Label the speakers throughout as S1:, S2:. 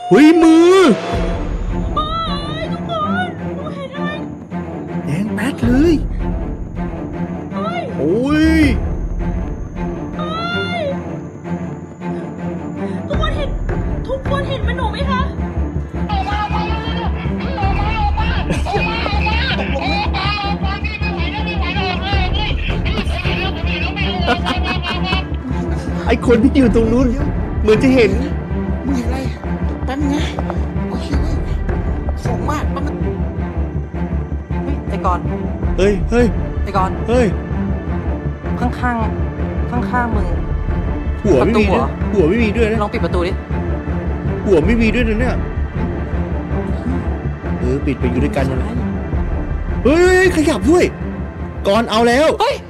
S1: เฮ้ยมือ
S2: โอ้ยทุกคนหนูเห็นอะไร
S1: แดงแป๊ดเลย
S2: เฮ้ย
S1: โอ้ย
S2: เฮ้ยทุกคนเห็นทุกคนเห็นมันหนูไหมคะ
S1: ตกลงแล้วไอคนที่อยู่ตรงนู้น
S3: เดี๋ยว
S1: เหมือนจะเห็น
S3: มึงเห็นอะไรแป๊บนึงนะโอ้ยเฮ้ยส่งมากแป๊บนึงเฮ้ยไอ้กอน
S1: เฮ้ยเฮ้ย
S3: ไอ้กอน
S1: เฮ้ย
S3: ข้างข้างข้างข้างๆมึง
S1: หัวไม่มี
S3: ประตูเหร
S1: ด้วย
S3: อ
S1: หัวไม่มีด้วยนะ
S3: ลองปิดประตูดิ
S1: หัวไม่มีด้วยนะเนี่ยปิดไปอยู่ด้วยกันนะเฮ้ยขยับด้วยก่อนเอาแล้ว
S3: เฮ้ย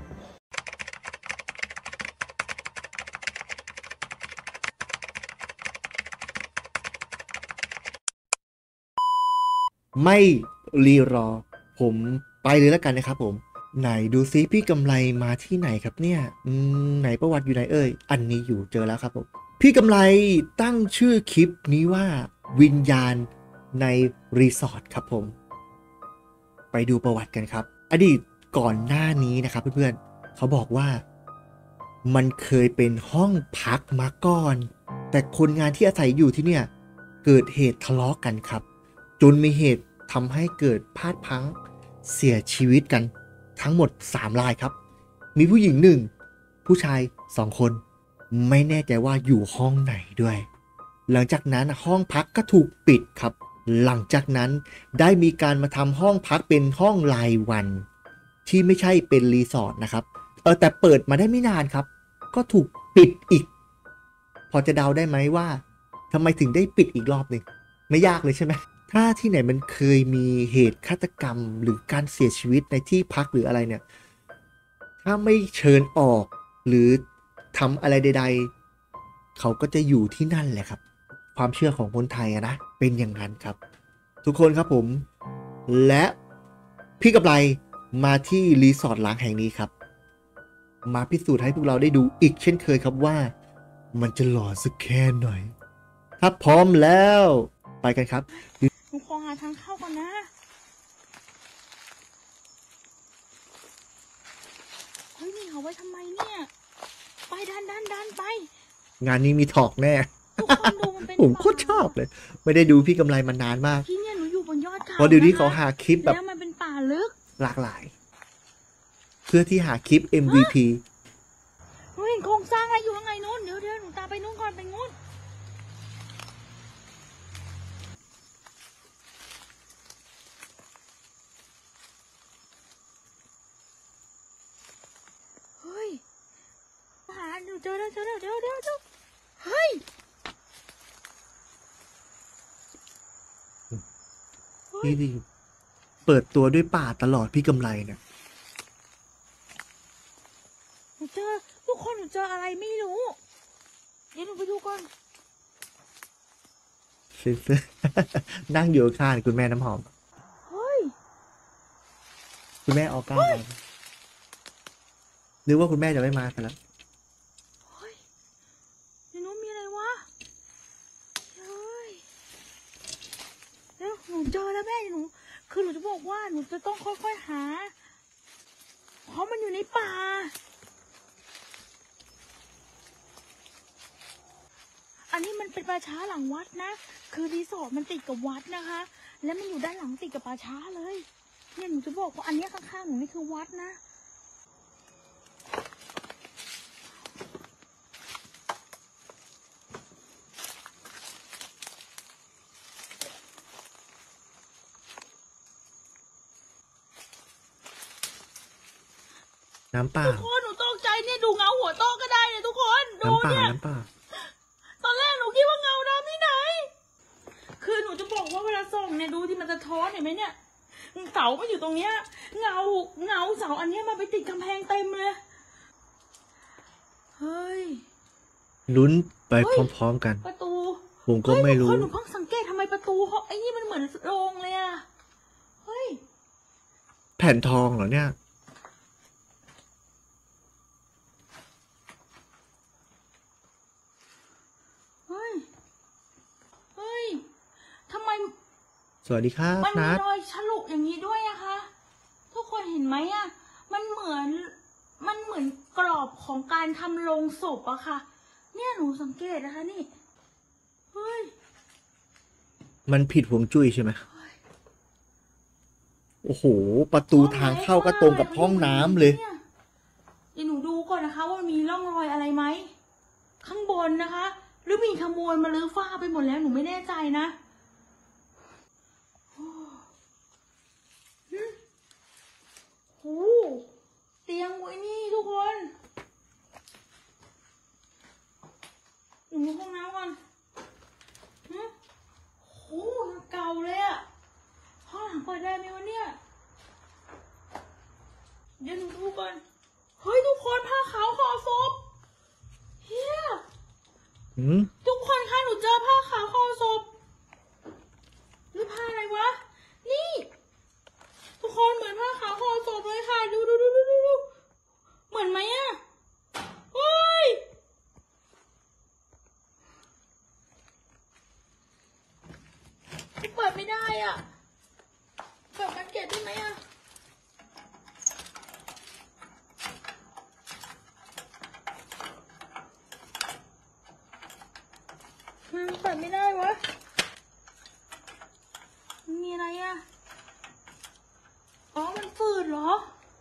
S1: ไม่รีรอผมไปเลยแล้วกันนะครับผมไหนดูซิพี่กำไรมาที่ไหนครับเนี่ยไหนประวัติอยู่ไหนเอ่ยอันนี้อยู่เจอแล้วครับผมพี่กำไรตั้งชื่อคลิปนี้ว่าวิญญาณในรีสอร์ทครับผมไปดูประวัติกันครับอดีตก่อนหน้านี้นะครับเพื่อนๆเขาบอกว่ามันเคยเป็นห้องพักมาก่อนแต่คนงานที่อาศัยอยู่ที่เนี่ยเกิดเหตุทะเลาะกันครับจนมีเหตุทำให้เกิดพลาดพลั้งเสียชีวิตกันทั้งหมด3 รายครับมีผู้หญิง1ผู้ชาย2 คนไม่แน่ใจว่าอยู่ห้องไหนด้วยหลังจากนั้นห้องพักก็ถูกปิดครับหลังจากนั้นได้มีการมาทำห้องพักเป็นห้องรายวันที่ไม่ใช่เป็นรีสอร์ทนะครับแต่เปิดมาได้ไม่นานครับก็ถูกปิดอีกพอจะเดาได้ไหมว่าทำไมถึงได้ปิดอีกรอบหนึ่งไม่ยากเลยใช่ไหมถ้าที่ไหนมันเคยมีเหตุฆาตกรรมหรือการเสียชีวิตในที่พักหรืออะไรเนี่ยถ้าไม่เชิญออกหรือทำอะไรใดๆเขาก็จะอยู่ที่นั่นแหละครับความเชื่อของคนไทยนะเป็นอย่างนั้นครับทุกคนครับผมและพี่กับไรมาที่รีสอร์ทล้างแห่งนี้ครับมาพิสูจน์ให้พวกเราได้ดูอีกเช่นเคยครับว่ามันจะหลอนสักแค่ไหนถ้าพร้อมแล้วไปกันครับ
S2: หนูขอหาทางเข้าก่อนนะเฮ้ยนี่เขาไว้ทำไมเนี่ยไปดันไป
S1: งานนี้มีถอกแน่
S2: ทุกคนดูมันเป็น
S1: ผมโค
S2: ป่า
S1: ตรชอบเลยไม่ได้ดูพี่กำไรมานานมาก
S2: ที่เนี่ยหนูอยู่บนยอดเขา
S1: เพราะเดี๋ยวนี้เขา
S2: นะคะ
S1: หาคลิปแบบ
S2: แล้วมันเป็นป่าลึก
S1: หลากหลายเพื่อที่หาคลิป MVP
S2: หนูเห็นโครงสร้างอะไรอยู่ข้างในนู้นเดี๋ยวหนูตามไปนู้นก่อนไปนู้นเฮ้ยหาหนูเจอแล้วเดี๋ยวเฮ้ยเฮ้ย
S1: ที่เปิดตัวด้วยป่าตลอดพี่กำไรเนี่ย
S2: หนูเจอทุกคนหนูเจออะไรไม่รู้เดี๋ยวหนูไปดูก่อน
S1: นั่งอยู่ข้างคุณแม่น้ำหอม
S2: เฮ้ย
S1: คุณแม่ออก้ามานึกว่าคุณแม่จะไม่มากันแล้ว
S2: เฮ้ยในนู้นมีอะไรวะเฮ้ยแล้วหนูเจอแล้วแม่หนูคือหนูจะบอกว่าหนูจะต้องค่อยๆหาเพราะมันอยู่ในป่าอันนี้มันเป็นป่าช้าหลังวัดนะคือรีสอร์ทมันติดกับวัดนะคะและมันอยู่ด้านหลังติดกับป่าช้าเลยเนี่ยหนูจะบอกว่าอันนี้ข้างๆหนูนี่คือวัดนะ
S1: น้ำเปล่า
S2: ทุกคนหนูตกใจเนี่ยดูเงาหัวโต๊ะก็ได้เนี่ยทุกคนดู
S1: น้ำเปล่า
S2: เนี่ย
S1: น้ำเปล่า
S2: ตอนแรกหนูคิดว่าเงาดำที่ไหนคือหนูจะบอกว่าเวลาส่องเนี่ยดูที่มันจะท้อนเห็นไหมเนี่ยเสามันอยู่ตรงเนี้ยเงาเสาอันเนี้ยมันไปติดกำแพงเต็มเลยเฮ้ย
S1: ลุ้นไป
S2: เฮ้ย
S1: พร้อมๆกัน
S2: ประตู
S1: ผมก็
S2: เฮ้ย
S1: ไม่รู้
S2: ทุกคนหนูเพิ่งสังเกตทำไมประตูเขาไอ้นี่มันเหมือนโรงเลยอะเฮ้ย
S1: แผ่นทองเหรอเนี่ย
S2: เฮ้ยเฮ้
S1: สวัสดีครับ
S2: มันมี
S1: นัด
S2: รอยฉลุอย่างนี้ด้วยนะคะ ทุกคนเห็นไหมอะมันเหมือนกรอบของการทำโลงศพอะค่ะ เนี่ยหนูสังเกตนะคะนี่เฮ้ย
S1: มันผิดห่วงจุ้ยใช่ไหมโอ้โห ประตูทางเข้าก็ตรงกับห้องน้ำเลย
S2: เดี๋ยวหนูดูก่อนนะคะว่ามีร่องรอยอะไรไหมข้างบนนะคะ หรือมีขโมยมาลื้อฝ้าไปหมดแล้วหนูไม่แน่ใจนะโอ้เตียงไว้นี่ทุกคนหนูห้องน้ำก่อนโอ้เก่าเลยอะห้องหลังเปิดได้ไหมวะเนี่ยเดี๋ยวหนูดูก่อนเฮ้ยทุกคนผ้าขาวห่อศพเฮียทุกคนคะหนูเจอผ้าขาวห่อศพหรือผ้าอะไรวะนี่ทุกคนเหมือนผ้าขาวห่อศพเลยค่ะดูเหมือนไหมอะเฮ้ยเปิดไม่ได้อ่ะเปิดมันเก็ตได้ไหมอ่ะมันเปิดไม่ได้วะมันมีอะไรอ่ะอ๋อมันฝืดเหรอ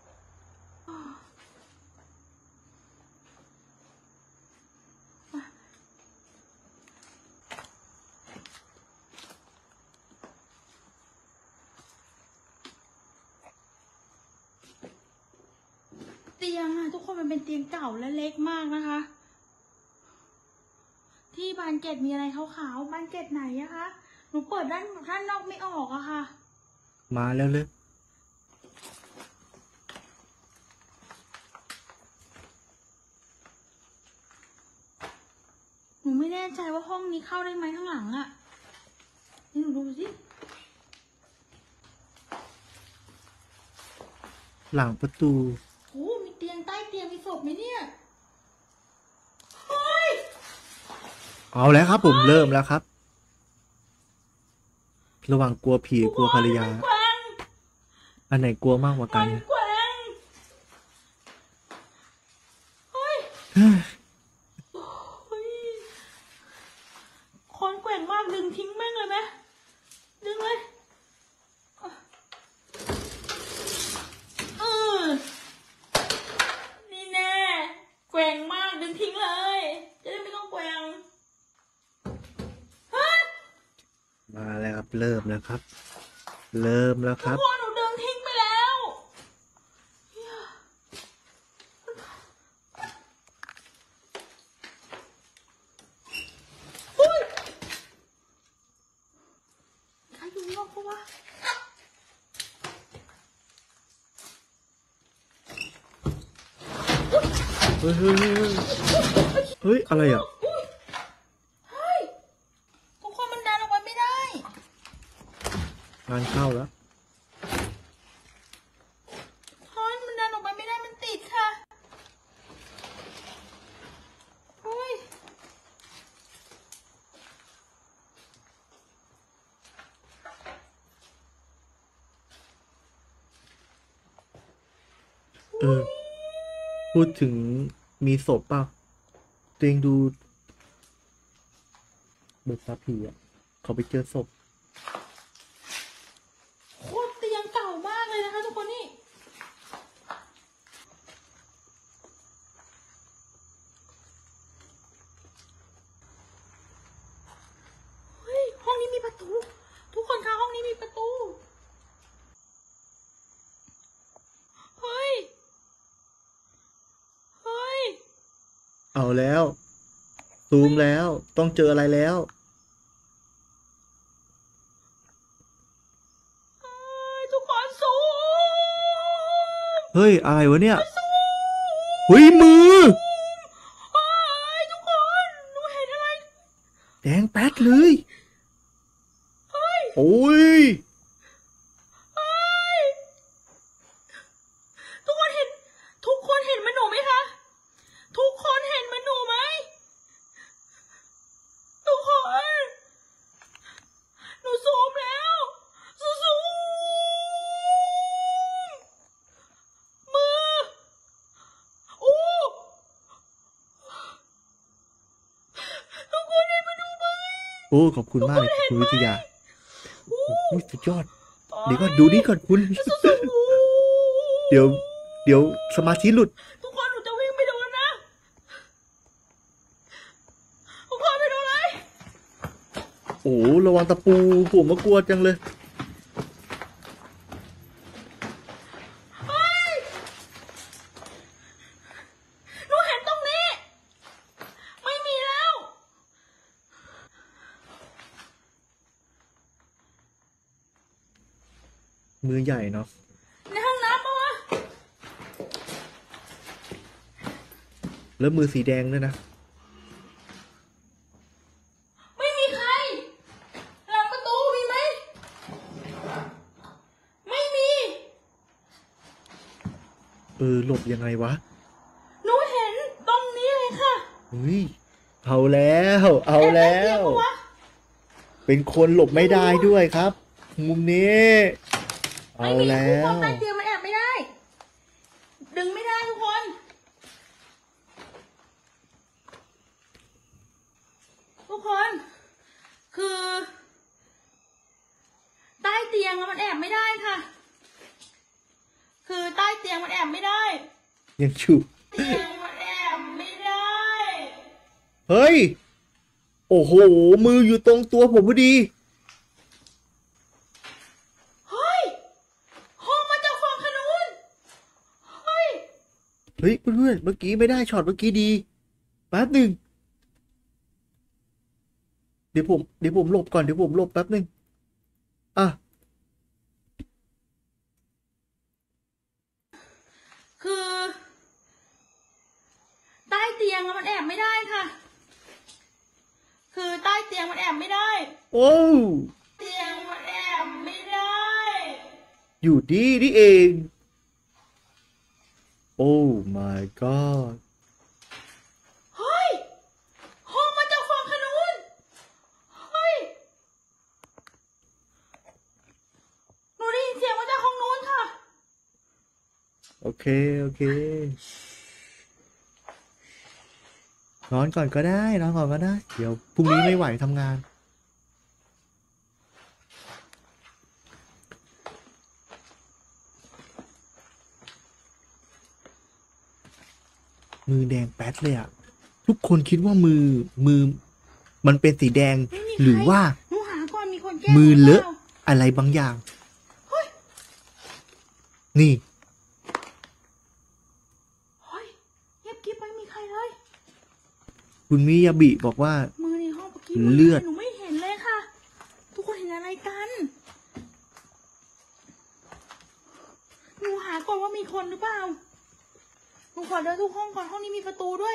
S2: เตียงอะทุกคนมันเป็นเตียงเก่าและเล็กมากนะคะ ที่บานเกล็ดมีอะไรขาวๆบานเกล็ดไหนอะคะหนูเปิดด้านนอกไม่ออกอะค่ะ
S1: มาแล้วเลย
S2: หนูไม่แน่ใจว่าห้องนี้เข้าได้ไหมข้างหลังอะนี่หนูดูสิ
S1: หลังประตู
S2: โอ้มีเตียงใต้เตียงมีศพไหมเนี่ยเฮ้ย
S1: เอาแล้วครับผมเริ่มแล้วครับ ระหว่างกลัวผีกลัวภรรยา
S2: มันแกว่ง
S1: อันไหนกลัวมากกว่ากัน
S2: มันแกว่งเฮ้ยเฮ้ยคอนแกว่งมากดึงทิ้งแม่งเลยไหมดึงเลยนี่แน่แกว่งมากดึงทิ้งเลยจะได้ไม่ต้องแกว่ง
S1: มาแล้วครับเริ่มแล้วครับ เริ่มแล้วครับ
S2: พ่อหนูดึงทิ้งไปแล้วอุ้ยใครอยู่นอกปะวะ
S1: เฮ้ยเฮ้ยอะไรอ่ะ
S2: เฮ้ยทุกคนมันดันออกมาไม่ได้
S1: งานเข้าแล้ว
S2: เฮ้ยมันดันออกมาไม่ได้มันติดค่ะเฮ้ย
S1: พูดถึงมีศพเปล่าตัวเองดูเบิกตาผีอ่ะเขาไปเจอศพ
S2: โคตรเตียงเก่ามากเลยนะคะทุกคนนี่เฮ้ยห้องนี้มีประตูทุกคนคะห้องนี้มีประตูเฮ้ยเฮ้ย
S1: เอาแล้วซูมแล้วต้องเจออะไรแล้ว
S2: ทุกคนซูม
S1: เฮ้ยอะไรวะเนี่ยเฮ้ยมือ
S2: เฮ้ยทุกคนหนูเห็นอะไร
S1: แดงแป๊ดเลย
S2: เฮ้ย
S1: โอ้ย
S2: เฮ้ยทุกคนเห็นเหมันหนูไหมคะทุกคนเห็นเหมันหนูไหมทุกคนหนูซูมแล้ว
S1: โอ้ขอบคุณมากเลยคุณวิทยาโอ้ยสุดยอดเดี๋ยวก็ดูนี่ก่อนคุณ เดี๋ยวสมาธิหลุด
S2: ทุกคนหนูจะวิ่งไปดูนะทุกคนไปดูเลย
S1: โอ้ระวังตะปูผมก็กลัวจังเลย
S2: หนูเห็นตรงนี้ไม่มีแล้ว
S1: มือใหญ่เนาะ
S2: ในห้องน้ำปะวะ
S1: แล้วมือสีแดงด้วยนะ
S2: ไม่มีใครหลังประตูมีไหมไม่มี
S1: หลบยังไงวะ
S2: หนูเห็นตรงนี้เลยค่ะ
S1: เฮ้ยเอาแล้วเอาแล้ว
S2: เอ๊ะใต้เตียงปะวะ
S1: เป็นคนหลบไม่ได้ด้วยครับ มุมนี้เอา
S2: ไม่มี
S1: แล้
S2: ทุกค
S1: วน
S2: ใต้เตียงมันแอบไม่ได้ ดึงไม่ได้ทุกคน ทุกคน คือ ใต้เตียงมันแอบไม่ได้ค่ะ คือใต้เตียงมันแอบไม่ได้
S1: ยังอยู่
S2: เตียงมันแอบไม่ได้
S1: เฮ้ยโอ้โหมืออยู่ตรงตัวผมพอดี
S2: เฮ้ยห้องมาจากฝั่งขนุนเฮ้ย
S1: เฮ้ยเพื่อนๆเมื่อกี้ไม่ได้ช็อตเมื่อกี้ดีแป๊บหนึ่งเดี๋ยวผมหลบก่อนเดี๋ยวผมหลบแป๊บหนึ่งอ่ะ
S2: คือ ใต้เตียงมันแอบไม่ได้ค่ะ คือใต้เตียงมันแอบไม่ได้
S1: โอ้
S2: เตียงมันแอบไม่ได้
S1: อยู่ดีนี่เอง โอ้ my god
S2: เฮ้ยห้องมาจากฝั่งขนุนเฮ้ย หนูได้ยินเสียงมาจากห้องนู้นค่ะ
S1: โอเค โอเค นอนก่อนก็ได้นอนก่อนก็ได้ เดี๋ยวพรุ่งนี้ไม่ไหวทำงาน มือแดงแป๊ดเลยอะทุกคนคิดว่ามือมันเป็นสีแดง
S2: ไม่มีใคร
S1: หรือว่า
S2: หนูหาก่อนมีคนแกล้ง
S1: มือเลอะ
S2: หรืปา
S1: อะไรบางอย่าง
S2: เฮ้ย
S1: นี่
S2: เฮ้ยเงียบกิ๊บไม่มีใครเลย
S1: คุณมิยาบิบอกว่า
S2: มือในห้องเมื่อกี้
S1: เลือด
S2: หนูไม่เห็นเลยค่ะ ทุกคนเห็นอะไรกัน หนูหาก่อนว่ามีคนหรือเปล่า หนูขอเดินทุกห้องก่อนห้องนี้มีประตูด้วย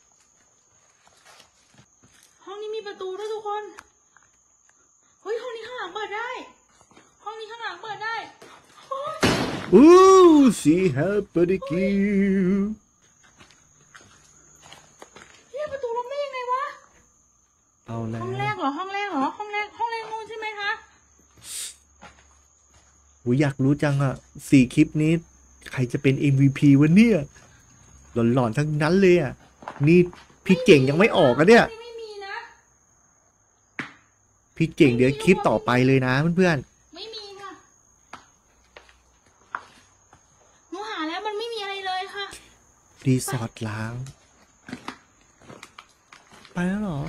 S2: ห้องนี้มีประตูด้วยทุกคน เฮ้ยห้องนี้ข้างหลังเปิดได้ ห้องนี้ข้างหลังเปิดได้โอ๊ย
S1: อู้สีแฮปปี้กิว
S2: เนี่ยประตูล็อกได้ยังไงวะ
S1: เอาแล้
S2: ห้
S1: ว
S2: องแรกเหรอ ห้องแรกเหรอ ห้องแรกนู่นใช่ไหมคะ
S1: ผมอยากรู้จังอ่ะ4 คลิปนี้ ใครจะเป็น MVP วะเนี่ย หลอนๆทั้งนั้นเลยอ่ะ นี่พี่เก่งยังไม่ออกอะเนี่ย
S2: ไม่มีนะ
S1: พี่เก่งเดี๋ยวคลิปต่อไปเลยนะเพื่อน
S2: ไม่มีค่ะ หนูหาแล้วมันไม่มีอะไรเลยค่ะ
S1: ๆรีสอร์ทล้าง ไปแล้วเหรอ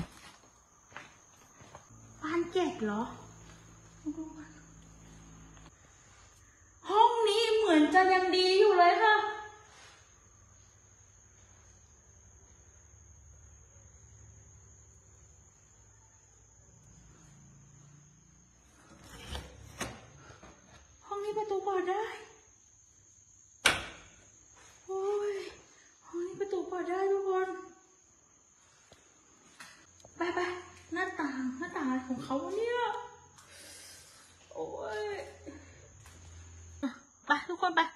S2: ปานเกตเหรอ ห้องนี้เหมือนจะยังดีอยู่เลยค่ะ ห้องนี้ประตูเปิดได้ โอ้ย ห้องนี้ประตูเปิดได้ทุกคน ไปหน้าต่างอะไรของเขาเนี่ย โอ้ย ไปทุกคนไป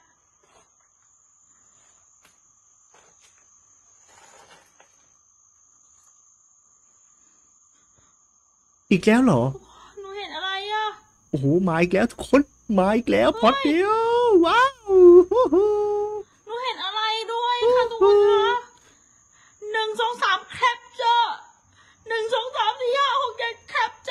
S1: อีกแล้วเหรอ
S2: หนูเห็นอะไรอ่ะ
S1: โอ้โหมาอีกแล้วทุกคนมาอีกแล้วพอดเดียวว้าว
S2: หนูเห็นอะไรด้วยค่ะทุกคนคะ1 2 3แคปเจอร์1 2 3 4 5 6 7แคป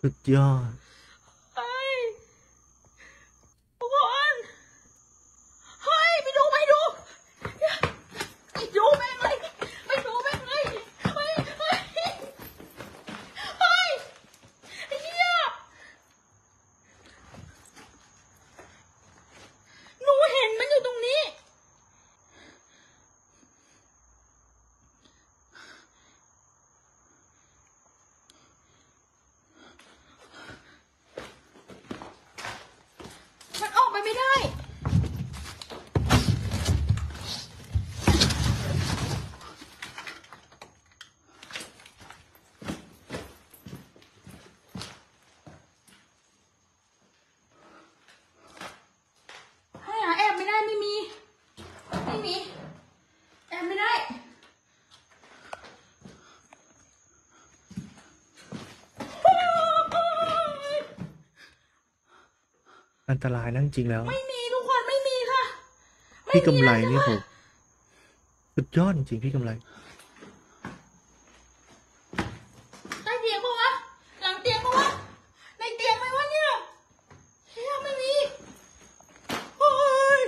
S1: สุดยอด
S2: เฮ้ยทุกคนเฮ้ยไปดูไปดูไปดูแม่งเลยไปดูแม่งเลยเฮ้ยเฮ้ยเฮ้ยไอ้เหี้ยหนูเห็นมันอยู่ตรงนี้มันออกไปไม่ได้ให้หาแอบไม่ได้ไม่มีแอบไม่ได้
S1: อันตรายนั่นจริงแล้ว
S2: ไม่มีทุกคนไม่มีค่ะ
S1: พี่กำไร
S2: ม่มี
S1: นี่
S2: เลย
S1: ผ
S2: ค่ะ
S1: มสุดยอดจริงพี่กำไร
S2: ใต้เตียงปะวะหลังเตียงปะวะในเตียงไหมวะเนี่ยเฮียไม่มีเฮ้ย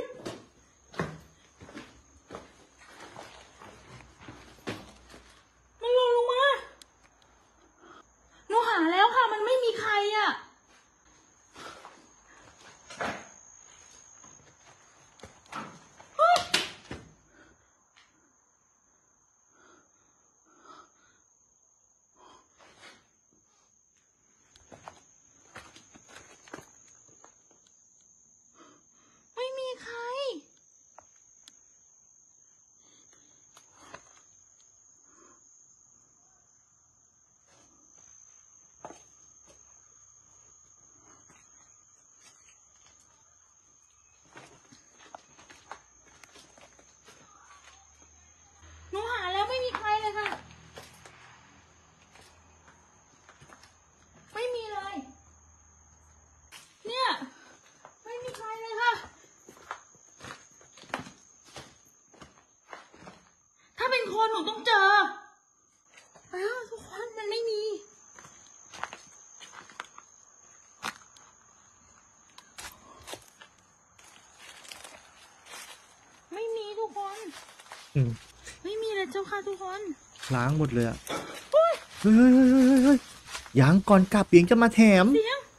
S2: มันหล่นลงมาหนูหาแล้วค่ะมันไม่มีใครอ่ะเฮ้ยไม่มีใครหนูหาแล้วไม่มีใครเลยค่ะไม่มีเลยเนี่ยไม่มีใครเลยค่ะถ้าเป็นคนหนูต้องเจอทุกคนมันไม่มีไม่มีทุกคน
S1: อืม
S2: ไม่มีเลยเจ้าค่ะทุกคน
S1: ล้างหมดเลยอะเฮ้ยยังก่อนกลับยังจะมาแถม
S2: เสียง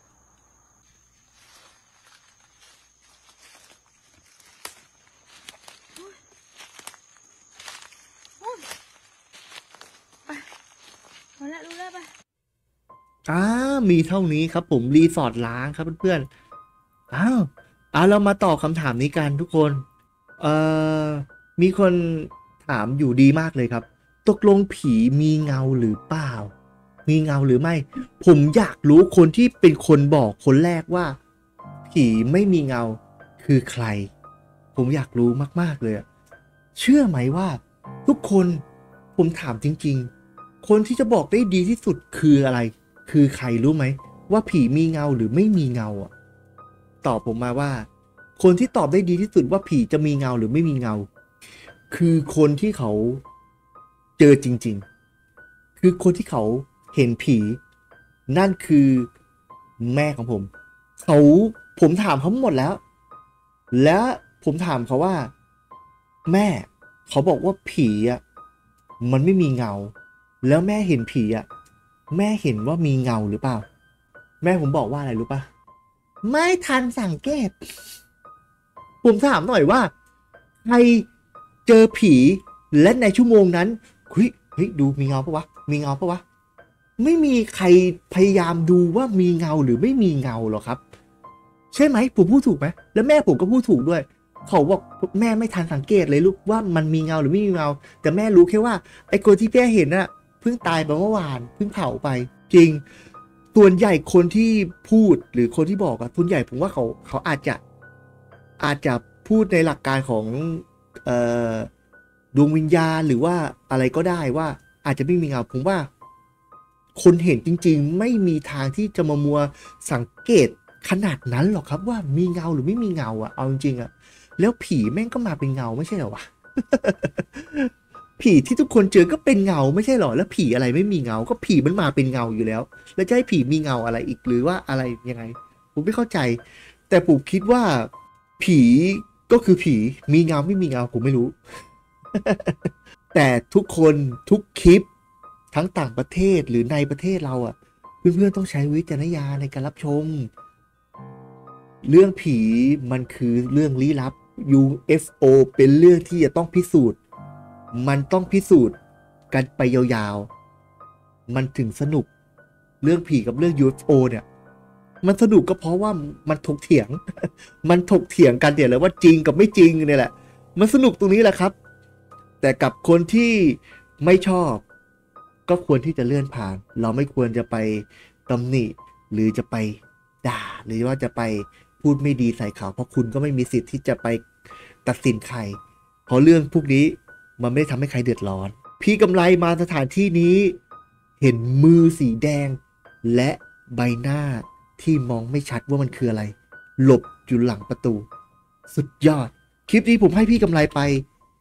S2: โอ้ยไปเอาละรู้แล้วไป
S1: มีเท่านี้ครับผมรีสอร์ทล้างครับเพื่อนๆเรามาตอบคำถามนี้กันทุกคนเอ่อมีคนถามอยู่ดีมากเลยครับตกลงผีมีเงาหรือเปล่า มีเงาหรือไม่ ผมอยากรู้คนที่เป็นคนบอกคนแรกว่า ผีไม่มีเงาคือใคร ผมอยากรู้มากๆเลยอะเชื่อไหมว่า ทุกคนผมถามจริงๆ คนที่จะบอกได้ดีที่สุดคืออะไร คือใครรู้ไหมว่าผีมีเงาหรือไม่มีเงาอ่ะตอบผมมาว่า คนที่ตอบได้ดีที่สุดว่าผีจะมีเงาหรือไม่มีเงา คือคนที่เขาเจอจริงๆ คือคนที่เขาเห็นผี นั่นคือแม่ของผมผมถามเขาหมดแล้ว และผมถามเขาว่า แม่เขาบอกว่าผีอ่ะมันไม่มีเงา แล้วแม่เห็นผีอ่ะแม่เห็นว่ามีเงาหรือเปล่า แม่ผมบอกว่าอะไรรู้ป่ะไม่ทันสังเกต ผมถามหน่อยว่าใครเจอผีและในชั่วโมงนั้นเฮ้ยดูมีเงาปะวะมีเงาปะวะไม่มีใครพยายามดูว่ามีเงาหรือไม่มีเงาหรอกครับ ใช่ไหมผมพูดถูกไหมแล้วแม่ผมก็พูดถูกด้วยเขาบอกแม่ไม่ทันสังเกตเลยลูกว่ามันมีเงาหรือไม่มีเงาแต่แม่รู้แค่ว่าไอ้คนที่แม่เห็นน่ะเพิ่งตายไปเมื่อวานเพิ่งเผาไปจริงส่วนใหญ่คนที่พูดหรือคนที่บอกอะส่วนใหญ่ผมว่าเขาอาจจะพูดในหลักการของดวงวิญญาณหรือว่าอะไรก็ได้ว่าอาจจะไม่มีเงาผมว่าคนเห็นจริงๆไม่มีทางที่จะมามัวสังเกตขนาดนั้นหรอกครับว่ามีเงาหรือไม่มีเงาอะเอาจริงๆอะแล้วผีแม่งก็มาเป็นเงาไม่ใช่เหรอวะผีที่ทุกคนเจอก็เป็นเงาไม่ใช่หรอแล้วผีอะไรไม่มีเงาก็ผีมันมาเป็นเงาอยู่แล้ว แล้วจะให้ผีมีเงาอะไรอีกหรือว่าอะไรยังไงผมไม่เข้าใจ แต่ผมคิดว่า ผีก็คือผีมีเงาไม่มีเงาผมไม่รู้ แต่ทุกคนทุกคลิปทั้งต่างประเทศหรือในประเทศเราอ่ะเพื่อนๆต้องใช้วิจารณญาณในการรับชม เรื่องผีมันคือเรื่องลี้ลับ UFO เป็นเรื่องที่จะต้องพิสูจน์ มันต้องพิสูจน์กันไปยาวๆ มันถึงสนุก เรื่องผีกับเรื่อง UFO เนี่ย มันสนุกก็เพราะว่ามันถกเถียง มันถกเถียงกันเนี่ยแหละว่าจริงกับไม่จริงเนี่ยแหละ มันสนุกตรงนี้แหละครับ แต่กับคนที่ไม่ชอบ ก็ควรที่จะเลื่อนผ่าน เราไม่ควรจะไปตำหนิหรือจะไปด่าหรือว่าจะไปพูดไม่ดีใส่เขาเพราะคุณก็ไม่มีสิทธิ์ที่จะไปตัดสินใคร เพราะเรื่องพวกนี้มันไม่ได้ทำให้ใครเดือดร้อน พี่กำไรมาสถานที่นี้ เห็นมือสีแดง และใบหน้าที่มองไม่ชัดว่ามันคืออะไร หลบอยู่หลังประตู สุดยอด คลิปนี้ผมให้พี่กำไรไป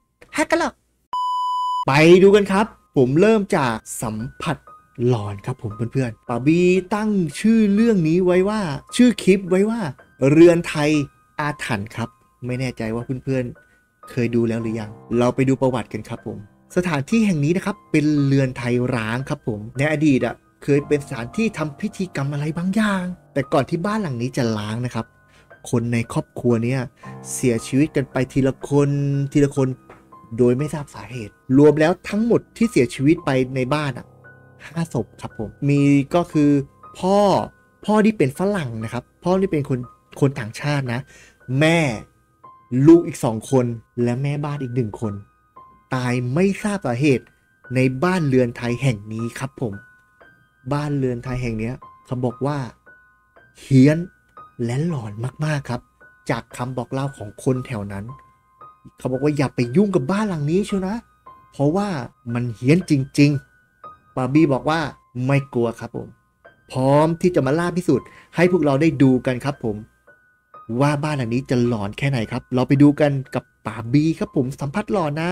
S1: 5กันหรอกไปดูกันครับ ผมเริ่มจากสัมผัสหลอนครับผมเพื่อนๆป๋าบีตั้งชื่อเรื่องนี้ไว้ว่า ชื่อคลิปไว้ว่า เรือนไทยอาถรรพ์ครับ ไม่แน่ใจว่าเพื่อนๆเคยดูแล้วหรือยัง เราไปดูประวัติกันครับผม สถานที่แห่งนี้นะครับเป็นเรือนไทยร้างครับผม ในอดีตเคยเป็นสถานที่ทำพิธีกรรมอะไรบางอย่าง แต่ก่อนที่บ้านหลังนี้จะร้างนะครับ คนในครอบครัวเนี่ยเสียชีวิตกันไปทีละคนโดยไม่ทราบสาเหตุ รวมแล้วทั้งหมดที่เสียชีวิตไปในบ้าน5 ศพครับผม มีก็คือพ่อที่เป็นฝรั่งนะครับ พ่อที่เป็นคนต่างชาตินะ แม่ลูกอีก2 คนและแม่บ้านอีก1 คน ตายไม่ทราบสาเหตุในบ้านเรือนไทยแห่งนี้ครับผม บ้านเรือนไทยแห่งนี้เขาบอกว่าเฮี้ยนและหลอนมากๆครับ จากคำบอกเล่าของคนแถวนั้น เขาบอกว่าอย่าไปยุ่งกับบ้านหลังนี้เชียวนะ เพราะว่ามันเฮี้ยนจริงๆบาร์บี้บอกว่าไม่กลัวครับผม พร้อมที่จะมาล่าพิสูจน์ให้พวกเราได้ดูกันครับผม ว่าบ้านหลังนี้จะหลอนแค่ไหนครับ เราไปดูกันกับบาร์บี้ครับผมสัมผัสหลอนนะ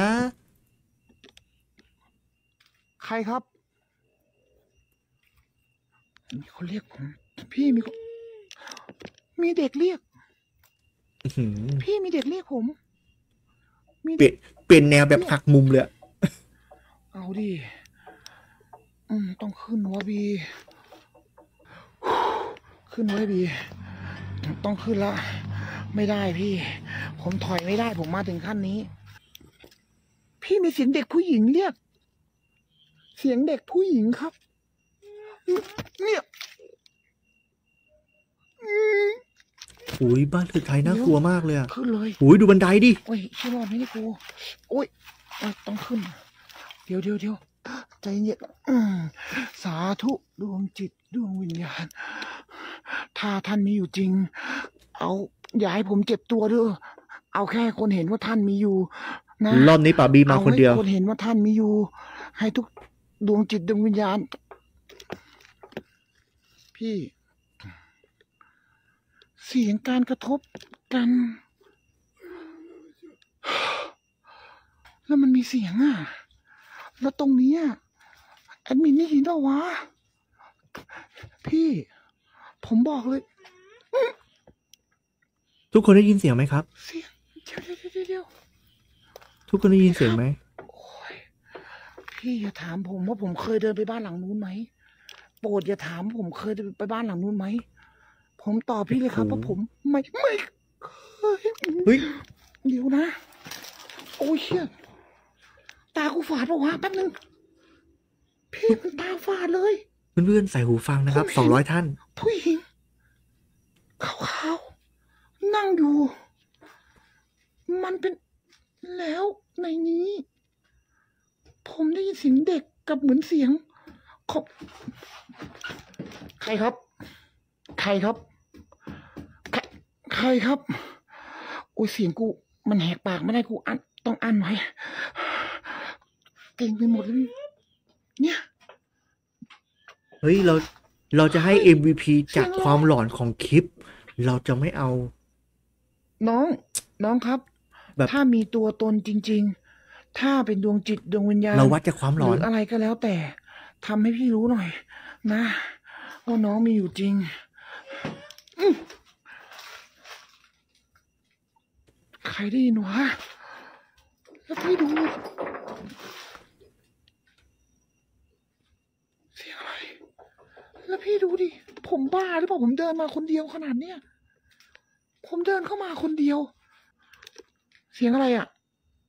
S3: ใครครับ มีคนเรียกผม พี่มีเด็กเรียก
S1: อื้อหือ
S3: พี่มีเด็กเรียกผม
S1: เป็นแนวแบบหักมุมเลย
S3: เอาดิต้องขึ้นวะบี ขึ้นไว้บี ต้องขึ้นละ ไม่ได้พี่ ผมถอยไม่ได้ ผมมาถึงขั้นนี้ พี่มีเสียงเด็กผู้หญิงเรียก เสียงเด็กผู้หญิงครับ เนี่ย
S1: อุ้ยบ้านเรือนไทยน่ากลัวมากเลยอ่ะ
S3: ขึ้นเลย
S1: อุ้ยดูบันไดดิ
S3: โอ้ยชื่อรอดไหมนี่กูโอ้ยต้องขึ้น เดี๋ยวใจเย็นสาธุดวงจิตดวงวิญญาณ ถ้าท่านมีอยู่จริง อย่าให้ผมเจ็บตัวเด้อเอาแค่คนเห็นว่าท่านมีอยู่นะ
S1: รอบนี้ป่าบีมาคนเดียว
S3: อาให้คนเห็นว่าท่านมีอยู่ ให้ทุกดวงจิตดวงวิญญาณ พี่ เสียงการกระทบกัน แล้วมันมีเสียงแล้วตรงนี้แอดมินได้ยินเปล่าวะ พี่ ผมบอกเลย
S1: ทุกคนได้ยินเสียงไหมครับ
S3: เสียงเดี๋ยว
S1: ทุกคนได้ยินเสียงไหม
S3: โอ้ยพี่อย่าถามผมว่าผมเคยเดินไปบ้านหลังนู้นไหม โปรดอย่าถามผมเคยเดินไปบ้านหลังนู้นไหม ผมตอบพี่เลยครับว่าผมไม่เคย
S1: เฮ้ย
S3: เดี๋ยวนะ โอ้ยเชี่ยตากูฝาดปะวะแป๊บนึง พี่มันตาฝาดเลย
S1: เพื่อนๆใส่หูฟังนะครับ200 ท่าน
S3: ผู้หญิงขาวๆนั่งอยู่ มันเป็นแล้วในนี้ ผมได้ยินเสียงเด็กกับเหมือนเสียงของใครครับ ใครครับ ใครครับ โอ้ยเสียงกูมันแหกปากไม่ได้กูต้องอั้นไว้เก่งไปหมดเลยเนี่ย
S1: เฮ้ยเราจะให้ MVP จากความหลอนของคลิป เราจะไม่เอา
S3: น้องครับ
S1: แบบ
S3: ถ้ามีตัวตนจริงถ้าเป็นดวงจิตดวงวิญญาณ
S1: เราวัดจากความห
S3: ห
S1: ลอ
S3: รื
S1: น
S3: ออะไรก็แล้วแต่ทำให้พี่รู้หน่อย นะว่าน้องมีอยู่จริงใครได้ยินวะแล้วพี่ดูเสียงอะไร แล้วพี่ดูดิผมบ้าหรือเปล่าผมเดินมาคนเดียวขนาดเนี้ยผมเดินเข้ามาคนเดียว เสียงอะไรอ่ะ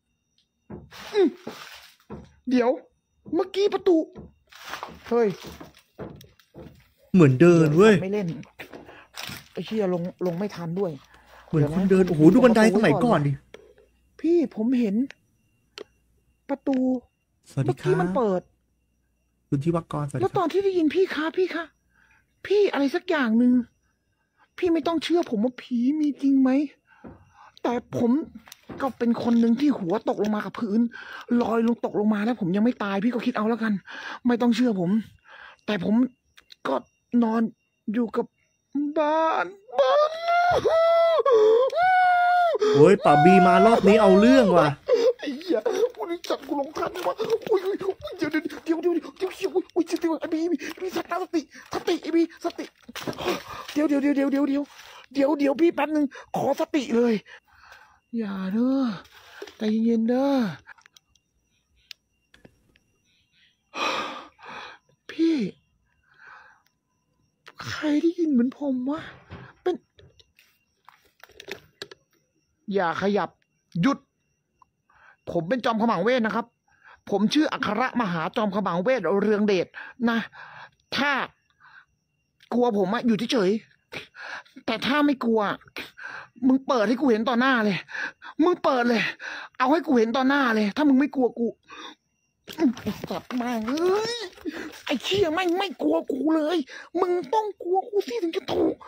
S3: เดี๋ยว เมื่อกี้ประตูเฮ้ย
S1: เหมือนเดินเว้ย
S3: ไม่เล่นไอ้เชี่ยลงไม่ทันด้วย
S1: เหมือนคนเดิน โอ้โห ดูบันไดสมัยก่อนดิ
S3: พี่ผมเห็น ประตู
S1: สวัสดี
S3: เมื่อ
S1: ค
S3: กี้
S1: รั
S3: มัน
S1: บ
S3: เปิด
S1: คุณที่วักกรสวัสดี
S3: แล้ว
S1: ค
S3: ต
S1: รั
S3: อบ นที่ได้ยินพี่อะไรสักอย่างหนึ่งพี่ไม่ต้องเชื่อผมว่าผีมีจริงไหมแต่ผมก็เป็นคนหนึ่งที่หัวตกลงมากับพื้นลอยลงตกลงมาแล้วผมยังไม่ตายพี่ก็คิดเอาแล้วกัน ไม่ต้องเชื่อผม แต่ผมก็นอนอยู่กับบ้าน
S1: โอ้ยป่าบีมารอบนี้เอาเรื่องว่ะ
S3: ไอ้เหี้ยกูนี่จับกูลงทันวะอุ้ยเดี๋ยวอุ้ยสติไอ้บีสติไอ้บีสติเดี๋ยวพี่แป๊บนึงขอสติเลยอย่าเด้อใจเย็นเด้อพี่ใครได้ยินเหมือนผมวะเป็นอย่าขยับหยุดผมเป็นจอมขมังเวทนะครับผมชื่ออัครมหาจอมขมังเวทเรืองเดชนะถ้ากลัวผมอะอยู่เฉยๆแต่ถ้าไม่กลัวมึงเปิดให้กูเห็นต่อหน้าเลยมึงเปิดเลยเอาให้กูเห็นต่อหน้าเลยถ้ามึงไม่กลัวกูสัตว์แม่งเอ้ยไอ้เชี่ยไม่กลัวกูเลยมึงต้องกลัวกูสิถึงจะถูก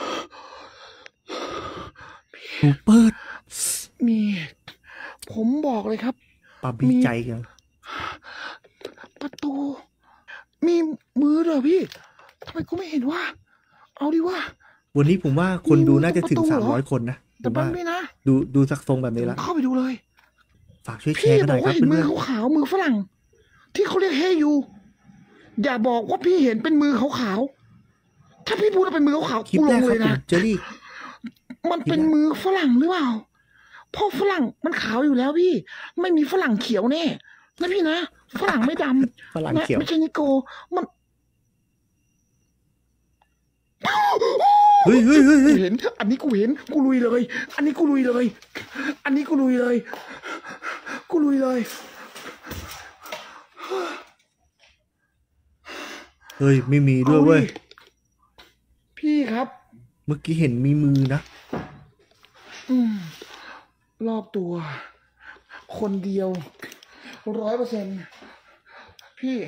S1: ดูเปิด
S3: มีผมบอกเลยครับ
S1: ป่าบีใจกัน
S3: ประตู มีมือเหรอพี่ทำไมกูไม่เห็นวะเอาดิวะ
S1: วันนี้ผมว่าคนดูน่าจะถึง
S3: ประตูเหรอ
S1: 300 คนนะผ
S3: แต่
S1: ม
S3: บ้า
S1: ว่า
S3: ไม่นะ
S1: ดูสักทรงแบบนี้แล้ว
S3: เข้าไปดูเลย
S1: ฝากช่วยแช
S3: พี่
S1: ร์กันห
S3: บ
S1: น่
S3: อ
S1: อย
S3: ก
S1: ครั
S3: ว่า
S1: บ
S3: เห็นมื
S1: เพื่
S3: อ
S1: อน
S3: ขาวๆมือฝรั่ง ที่เขาเรียกเฮยูอย่าบอกว่าพี่เห็นเป็นมือขาวๆถ้าพี่พูดว่าเป็นมือขาว
S1: ๆ
S3: ๆ
S1: คลิป
S3: กู
S1: แร
S3: ล
S1: ก
S3: ง
S1: ค
S3: เล
S1: รับ
S3: ย
S1: ผม
S3: นะ
S1: เจอรี่
S3: มันเป็นมือฝรั่งหรือเปล่าเพราะฝรั่งมันขาวอยู่แล้วพี่ ไม่มีฝรั่งเขียวแน่นะพี่นะฝรั่งไม่ดำ
S1: ฝรั่งเขียว
S3: ไม่ใช่นิโกมัน
S1: เฮ้ย
S3: กูเห็น อันนี้กูเห็น กูลุยเลย อันนี้กูลุยเลย อันนี้กูลุยเลย กูลุยเลย
S1: เฮ้ย ไม่มีด้วยเว้ย
S3: อาดิพี่ครับ
S1: เมื่อกี้เห็นมีมือนะ
S3: รอบตัว คนเดียว100%พี่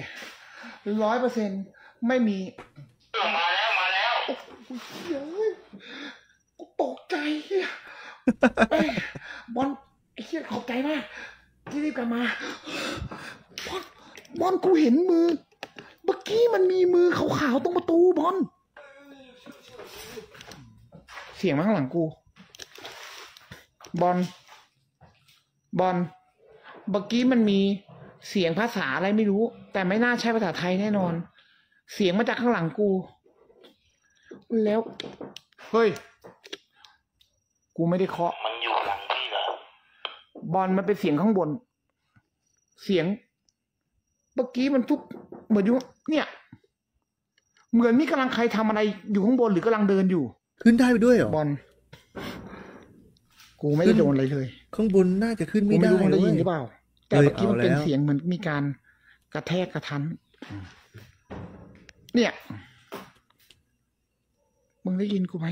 S3: 100%ไม่มีมาแล้วโอ้โหเฮ้ยกูตกใจเฮียเอ้ยบอลไอ้เฮียขอบใจมากที่รีบกลับมาบอลกูเห็นมือเมื่อกี้มันมีมือขาวๆตรงประตูบอลเสียงมาข้างหลังกูบอลเมื่อกี้มันมีเสียงภาษาอะไรไม่รู้ แต่ไม่น่าใช่ภาษาไทยแน่นอน เสียงมาจากข้างหลังกู แล้วเฮ้ยกูไม่ได้เคาะมันอยู่หลังพี่เหรอบอลมันเป็นเสียงข้างบน เสียงเมื่อกี้มันทุกเหมือนอยู่เนี่ยเหมือนมีกำลังใครทำอะไรอยู่ข้างบนหรือกำลังเดินอยู่
S1: ขึ้นได้ไปด้วยเหรอ
S3: บอลกูไม่ได้โดนอะไรเลย
S1: ข้างบนน่าจะขึ้น
S3: กู
S1: ไม่
S3: ไม่
S1: ได้
S3: รู้มันได้
S1: เว้
S3: ยิน
S1: ย
S3: หรือเปล่า แต่
S1: เอ้ย
S3: เมื่อกี้มันเป็น
S1: เอาแล้ว
S3: เสียงเหมือนมีการกระแทกกระทัน เนี่ย มึงได้ยินกูไหม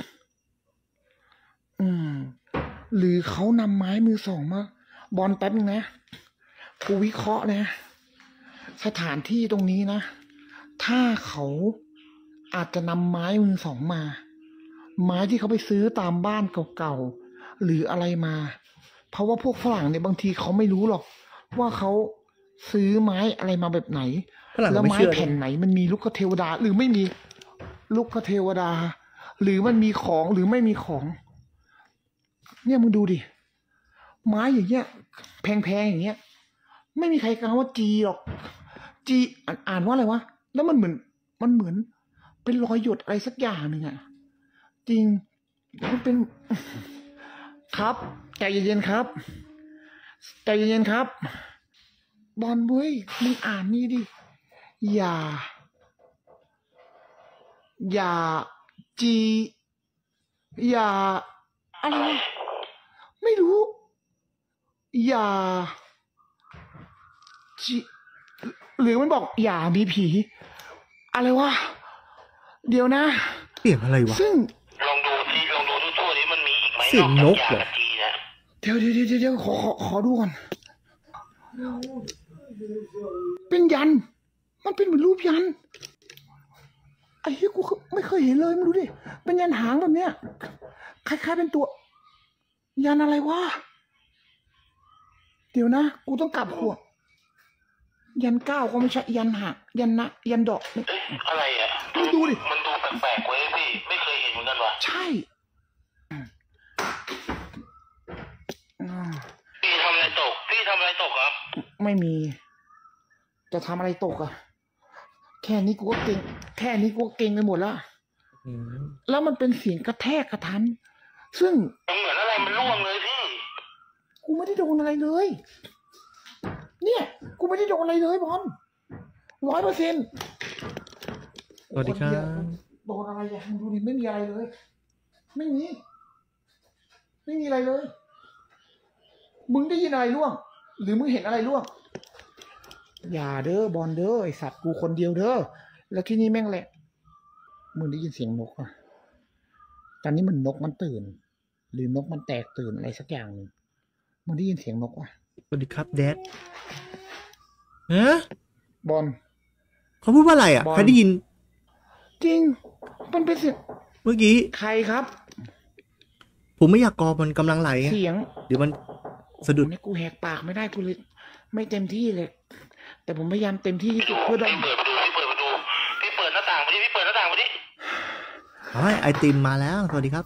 S3: หรือเขานำไม้มือสองมาบอลแป๊บนึงนะกูวิเคราะห์นะสถานที่ตรงนี้นะถ้าเขาอาจจะนำไม้มือสองมา ไม้ที่เขาไปซื้อตามบ้านเก่าๆหรืออะไรมา เพราะว่าพวกฝรั่งเนี่ยบางทีเขาไม่รู้หรอก ว่าเขาซื้อไม้อะไรมาแบบไหน
S1: ฝรั่ง
S3: แล้ว
S1: ไม่
S3: ไม้
S1: เชื่อ
S3: แผ่นไหนมันมีลูกเทวดา หรือไม่มีลูกเทวดา หรือมันมีของหรือไม่มีของ เนี่ยมึงดูดิไม้อย่างเงี้ยแพงๆอย่างเงี้ยไม่มีใครกล่าวว่าจีหรอกจีอ่านว่าอะไรวะแล้วมันเหมือนเป็นรอยหยดอะไรสักอย่างหนึ่งอะจริงมันเป็นครับใจเย็นๆครับใจเย็นๆครับบอลเว้ยมึงอ่านนี่ดิอย่าจีอย่าอะไรวะไม่รู้อย่าจีหรือมันบอกอย่ามีผีอะไรวะเดี๋ยวนะ
S1: เสียงอะไรวะ
S3: ซึ่ง
S4: ลองดูทั่วๆนี้มันมีอีกไหม
S1: เสียงนกเหรอ
S4: จากจีนะ
S3: เดี๋ยวขอดูก่อนเป็นยันมันเป็นเหมือนรูปยันไอ้เหี้ยกูไม่เคยเห็นเลยมึงดูดิเป็นยันหางแบบเนี้ยคล้ายๆเป็นตัว ยันอะไรวะเดี๋ยวนะกูต้องกลับหัวยัน9ก็ไม่ใช่ยันหักยันนะยันดอก
S4: เอ๊ะอะไรอ่ะ
S3: มึงดูดิ
S4: มันดูแปลกๆเว้ยพี่ไม่เคยเห็นเหมือนกันว่ะ
S3: ใช่อ่า
S4: พี่ทำอะไรตกครับ
S3: ไม่มี จะทำอะไรตกอะแค่นี้กูก็เก่งไปหมดแล้ว
S1: อืม
S3: แล้วมันเป็นเสียงกระแทกกระทัน ซึ่ง
S4: มันเหมือนอะไรมันร่วงเลยพี่
S3: กูไม่ได้โดนอะไรเลย เนี่ย กูไม่ได้โดนอะไรเลยบอล100%
S1: สวัสดีครับ
S3: โดนอะไรอย่างดูดิไม่มีอะไรเลย ไม่มีอะไรเลย มึงได้ยินอะไรร่วง หรือมึงเห็นอะไรร่วง อย่าเด้อบอลเด้อไอสัตว์กูคนเดียวเด้อ แล้วที่นี่แม่งแหละ มึงได้ยินเสียงนกอ่ะ ตอนนี้มันนกมันตื่น หรือนกมันแตกตื่นอะไรสักอย่างหนึ่งมึงได้ยินเสียงนกอ่ะ
S1: สวัสดีครับแดดฮะ
S3: บอล
S1: เขาพูดว่าอะไรอ่ะ
S3: บอล
S1: ใครได้ยิน
S3: จริง มันเป็นเสียง
S1: เมื่อกี้
S3: ใครครับ
S1: ผมไม่อยากกอมันกำลังไหลไง
S3: เสียง
S1: เดี๋ยวมันสะดุด
S3: โอ้โหนี่กูแหกปากไม่ได้กูเลยไม่เต็มที่เลย แต่ผมพยายามเต็มที่ที่สุดเพื่อดม
S4: พี่เปิดประตูพี่เปิดหน้าต่างไปดิ
S1: เฮ้ยไอติมมาแล้ว สวัสดีครับ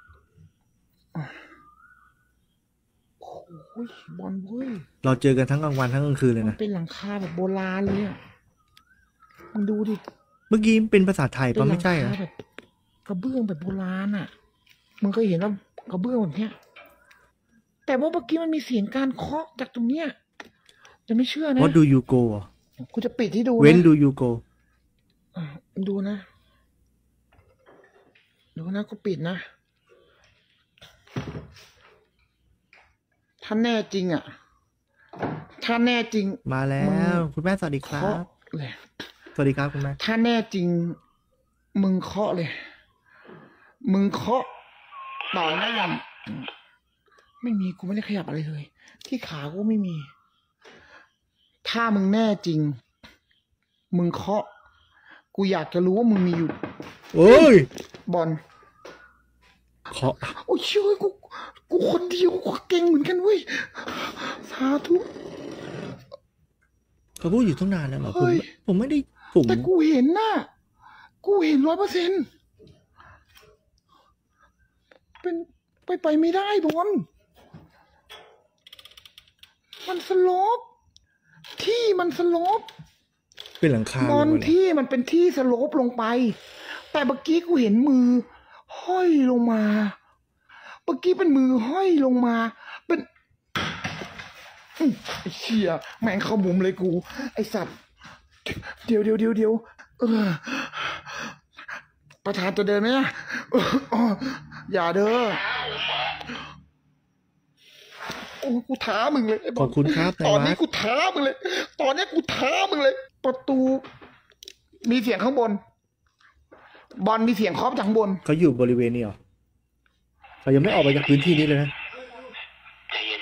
S3: โอ้ยบอลเว้ย
S1: เราเจอกันทั้งกลางวันทั้งกลางคืนเลย
S3: มัน
S1: นะ
S3: เป็นหลังคาแบบโบราณเลยอ่ะมึงดูดิ
S1: เมื่อกี้เป็นภาษาไทย
S3: เป็
S1: ปะ
S3: นหลั
S1: ไม่ใช่
S3: คา
S1: เหรอ
S3: แบบกระเบื้องแบบโบราณอ่ะมึงเคยเห็นแล้วกระเบื้องแบบเนี้ยแต่ว่าเมื่อกี้มันมีเสียงการเคาะจากตรงเนี้ยจะไม่เชื่อนะ
S1: What do you go อ่ะ
S3: กูจะปิดให้ดู
S1: When
S3: นะ
S1: do you go
S3: ดูนะกูปิดนะถ้าแน่จริงอ่ะถ้าแน่จริง
S1: มาแล้
S3: มึ
S1: ว
S3: ง
S1: คุณแม่สวัสดีครับ
S3: เคาะเลย
S1: สวัสดีครับคุณแม่
S3: ถ้าแน่จริง มึงเคาะเลย มึงเคาะต่อหน้าไม่มีกูไม่ได้ขยับอะไรเลย ที่ขากูไม่มี ถ้ามึงแน่จริง มึงเคาะ กูอยากจะรู้ว่ามึงมีอยู่
S1: โอ้ย
S3: บอล
S1: เคาะ
S3: โอ้ยเชื่อกูคนเดียวกูเก่งเหมือนกันเว้ยสาธุ
S1: เขาพูดอยู่ตั้งนานแล้วเหรอ
S3: เฮ้ย
S1: ผมไม่ได้ผม
S3: แต่กูเห็นน่ะ กูเห็น100%เป็นไปไม่ได้บอลมันสโลปที่มันสโลป
S1: เป็นหลังคา
S3: บอล
S1: ลงมาเหรอ
S3: ที่มันเป็นที่สโลปลงไป แต่เมื่อกี้กูเห็นมือ ห้อยลงมา เมื่อกี้เป็นมือห้อยลงมา เป็นไอ้เชี่ยแม่งเข้ามุมเลยกู ไอสัตว์ เดี๋ยวประธานจะเดินไหมอะอย่าเด้อโอ้กูท้ามึงเลยไอ้บ
S1: ข
S3: อ
S1: อ
S3: ล
S1: บคุณครับ
S3: ตอน
S1: นาย
S3: นี้
S1: วัด
S3: กูท้ามึงเลย ตอนนี้กูท้ามึงเลย ประตู มีเสียงข้างบน บอลมีเสียงเคาะจากข้างบน
S1: เขาอยู่บริเวณนี้เหรอเขายังไม่ออกไปจากพื้นที่นี้เลยนะ
S4: ใจเย็น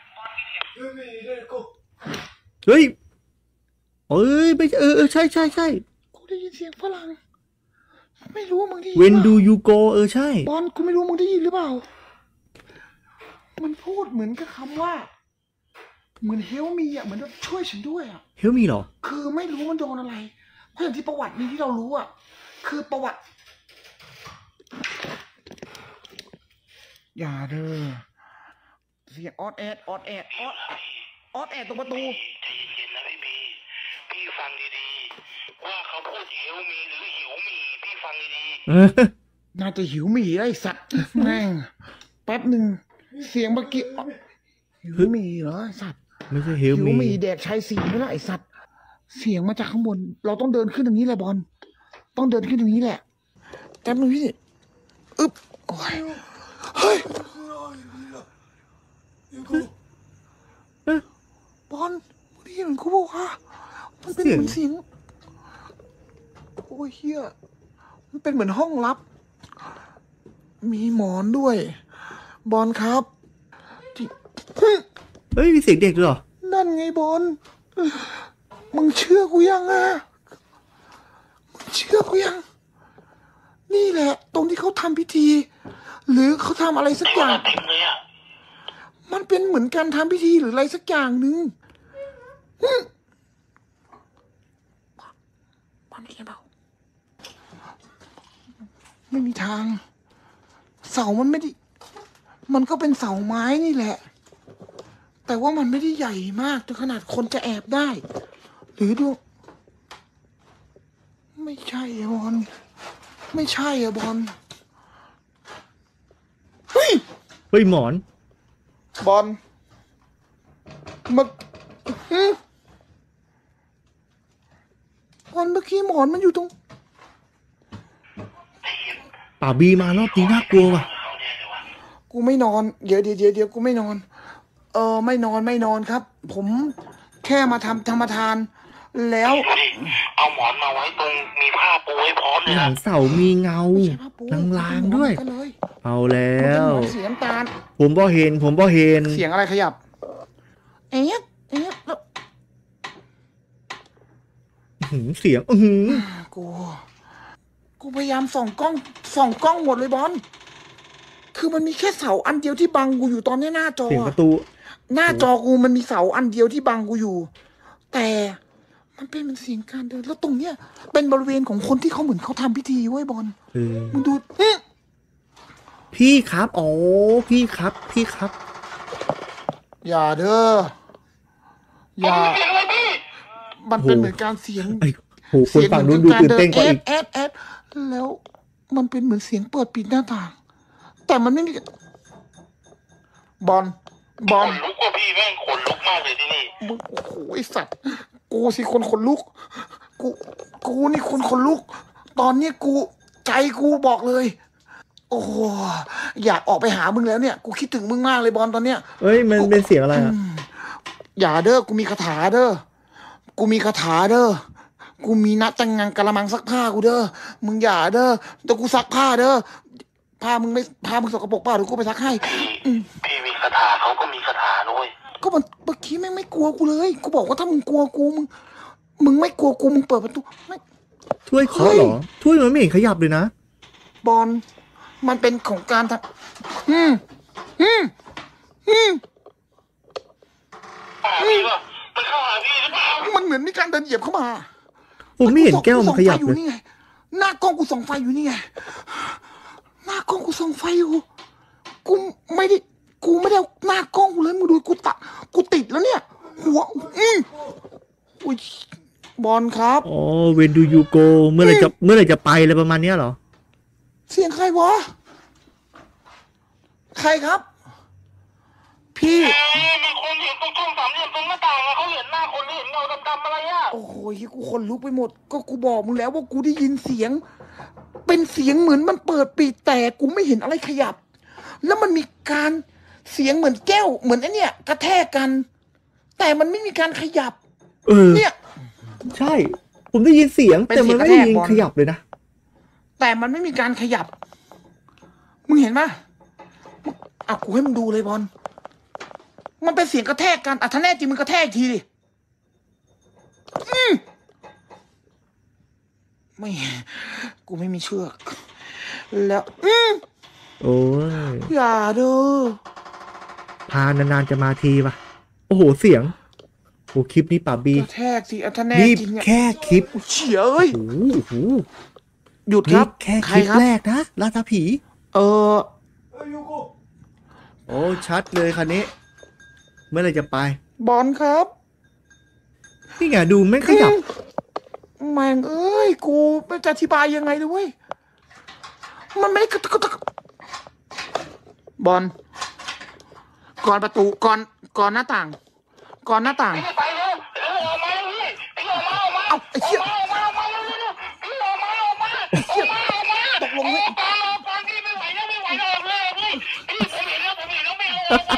S1: เฮ้ยเอ้ยไม่ใช่ใช่
S3: กูได้ยินเสียงฝรั่ง ไม่รู้ว่ามึงได้ยิน
S1: When
S3: เป
S1: do
S3: ล่า
S1: you go ใช่
S3: บอลกูไม่รู้มึงได้ยินหรือเปล่า มันพูดเหมือนกับคำว่า เหมือนเฮลมีอ่ะ เหมือนว่าช่วยฉันด้วยอ่ะ
S1: เฮลมีเหรอ
S3: คือไม่รู้มันโดนอะไร เพราะอย่างที่ประวัตินี้ที่เรารู้อ่ะ คือประวัติ อย่าเด้อเสียงออดแอดออดแอดตรงประตู
S4: ใจเย็นๆนะพี่ฟังดีๆว่าเขาพูดเฮลมีหรือหิวมีพี่ฟังดี
S3: น่าจะหิวหมี่ไอ้สัตว์แม่งแป๊บหนึ่งเสียงเมื่อกี้อ๋อหิวหมี่เหรอไอ้สัตว์
S1: ไม่ใช่เฮล
S3: หิว
S1: มี
S3: หมี่แดกชายสีนี่แหละไอ้สัตว์เสียงมาจากข้างบน เราต้องเดินขึ้นตรงนี้แหละบอลต้องเดินขึ้นตรงนี้แหละแป๊บนึงพี่อึ๊บโอ้ยเฮ้ยบอลมึงได้ยินกูบอกว่ามันเป็นเหมือนเสียงโอ้ยเฮียมันเป็นเหมือนห้องลับ มีหมอนด้วย บอลครับที่
S1: เฮ้ยมีเสียงเด็กด้วยเหรอ
S3: นั่นไงบอลมึงเชื่อกูยังอ่ะมึงเชื่อกูยัง นี่แหละ ตรงที่เขาทำพิธี หรือเขาทำอะไรสักอย่าง
S4: ๆเต็มเลยอะ
S3: มันเป็นเหมือนการทำพิธีหรืออะไรสักอย่างหนึ่งบอลไม่ใช่เปล่าไม่มีทาง เสามันไม่ได้ มันก็เป็นเสาไม้นี่แหละ แต่ว่ามันไม่ได้ใหญ่มากจนขนาดคนจะแอบได้ หรือดู ไม่ใช่อะบอลไม่ใช่อะบอลเฮ้ย
S1: เฮ้ยหมอน
S3: บอลบอลเมื่อกี้หมอนมันอยู่ตรง
S1: ป่าบีมารอบนี้น่ากลัวว่ะ
S4: เขาแน่เลยวะ
S3: กูไม่นอน เดี๋ยวกูไม่นอน ไม่นอนครับ ผมแค่มาทำธรรมทาน แล้ว
S4: ดูดิเอาหมอนมาไว้ตรงมีผ้าปูให้พร้อมเลย
S1: หลั
S4: นะ
S1: งเสามีเงา
S3: ไม่ใช่ผ้าปู
S1: ลางๆด้วย
S3: มันเลย
S1: เอาแล้
S3: มันเป็น
S1: ว
S3: หมอนสีน้ำตาล
S1: ผมบ่เห็น ผมบ่เห็น
S3: เสียงอะไรขยับ เอ๊ะแล้ว
S1: เสียง
S3: กูพยายามส่องกล้องหมดเลยบอล คือมันมีแค่เสาอันเดียวที่บังกูอยู่ตอนนี้หน้าจอ
S1: เสียงประตู
S3: หน้าจอกูมันมีเสาอันเดียวที่บังกูอยู่ แต่มันเป็นเหมือนเสียงการเดิน แล้วตรงเนี้ยเป็นบริเวณของคนที่เขาเหมือนเขาทำพิธีเว้ยบอล
S1: เออ
S3: มึงดู
S1: พี่ครับอ๋อพี่ครับ
S3: อย่าเด้อ อย่า
S4: เสียงอะไรพี่
S3: มันเป็นเหมือนการเสียง
S1: ไอ้โหคนฝั่งนู้นดูตื่นเต้นกว่าอีก
S3: แอดแล้วมันเป็นเหมือนเสียงเปิดปิดหน้าต่าง แต่มันไม่มีบอล
S4: ขนลุกว่าพี่แม่งขนลุกมากเลยที่นี่
S3: มึงโอ้โหไอสัตว์ กูสิคนขนลุก กูนี่คนขนลุก ตอนนี้กูใจกูบอกเลย โอ้โหอยากออกไปหามึงแล้วเนี่ย กูคิดถึงมึงมากเลยบอลตอนเนี้ย
S1: เอ้ยมันเป็นเสียงอะไรอ่ะ
S3: อย่าเด้อ กูมีคาถาเด้อ กูมีคาถาเด้อ กูมีนัดจังงังกะละมังซักผ้ากูเด้อ มึงอย่าเด้อแต่กูซักผ้าเด้อ ผ้ามึงไม่ผ้ามึงสกปรกเปล่าเดี๋ยวกูไปซักให้
S4: พี่มีคาถาเขาก็มีคาถาด้วย
S3: ก็มันเมื่อกี้แม่งไม่กลัวกูเลย กูบอกว่าถ้ามึงกลัวกูมึงไม่กลัวกูมึงเปิดประตูไม่
S1: ถ้วยเคาะเหรอถ้วยมันไม่เห็นขยับเลยนะ
S3: บอลมันเป็นของการทำ
S4: หาพี่ป่ะมันเข้าหาพี่หรือเปล่า
S3: มันเหมือนมีการเดินเหยียบเข้ามา
S1: ผมไม่เห็นแก้วมันขยับ
S3: กูส่องไฟอยู่
S1: เลย
S3: นี่ไงหน้ากล้องกูส่องไฟอยู่นี่ไงหน้ากล้องกูส่องไฟอยู่กูไม่ได้เอาหน้ากล้องกูเลยมึงดูกูติดแล้วเนี่ย หัวอุ้ยบอลครับ
S1: อ๋อเวนดูยูโกเมื่อไหร่จะไปอะไรประมาณเนี้ยเหรอ
S3: เสียงใครวะใครครับ พี่
S4: มีคนเห็นตรงช่องสามเหลี่ยมตรงหน้าต่างอะเขาเห็นหน้าคนหรือเห็นเงาดำๆอะไรอะ
S3: โอ้โหกูขนลุกไปหมด ก็กูบอกมึงแล้วว่ากูได้ยินเสียง เป็นเสียงเหมือนมันเปิดปิดแต่กูไม่เห็นอะไรขยับ แล้วมันมีการเสียงเหมือนแก้วเหมือนไอ้เนี่ยกระแทกกัน แต่มันไม่มีการขยับ
S1: เออ
S3: เนี่ย
S1: ใช่ ผมได้ยินเสียง
S3: เป็น
S1: แต่มันไม่ได้ยิน
S3: เสียงกระแทกบอล
S1: ขยับเลยนะ
S3: แต่มันไม่มีการขยับ มึงเห็นปะอ่ะกูให้มึงดูเลยบอล มันเป็นเสียงกระแทกกันอ่ะถ้าแน่จริงมึงกระแทกอีกทีดิไม่ กูไม่มีเชือก แล้ว
S1: โอ้ย
S3: อย่าเด้อ
S1: พานานๆจะมาทีป่ะ โอ้โหเสียงโอ้คลิปนี้ป่าบี
S3: กระแทกสิอ่ะถ้าแน่
S1: นี่
S3: จริงอ่ะ
S1: แค่คลิป
S3: เฉียเอ้ย
S1: โอ้โห
S3: หยุดค
S1: นี่
S3: รับ
S1: แค่
S3: ใค
S1: ค
S3: ร
S1: ลิป
S3: ครับ
S1: แรกนะล่าท้าผี
S3: เออ
S1: โอ้ชัดเลยคันนี้เมื่อไหรจะไป
S3: บอลครับ
S1: นี่ไงดูไม่ขยับ
S3: แม่งเอ้ยกูไม่จะอธิบายยังไงเลยเว้ยมันไม่กระตุกบอลก่อนประตูก่อนหน้าต่าง ก่อนหน้าต่าง
S4: พี่ไปเร็วออกมาพี่พี่ออกมา
S3: เอาไอ้เหี้ย
S4: ออกมาเร็วพี่ออกมา
S3: ตกลงเลย
S4: ปานพี่ไม่ไหวแล้วออกเลยพี่ผมเห็นแล้วพี่ออก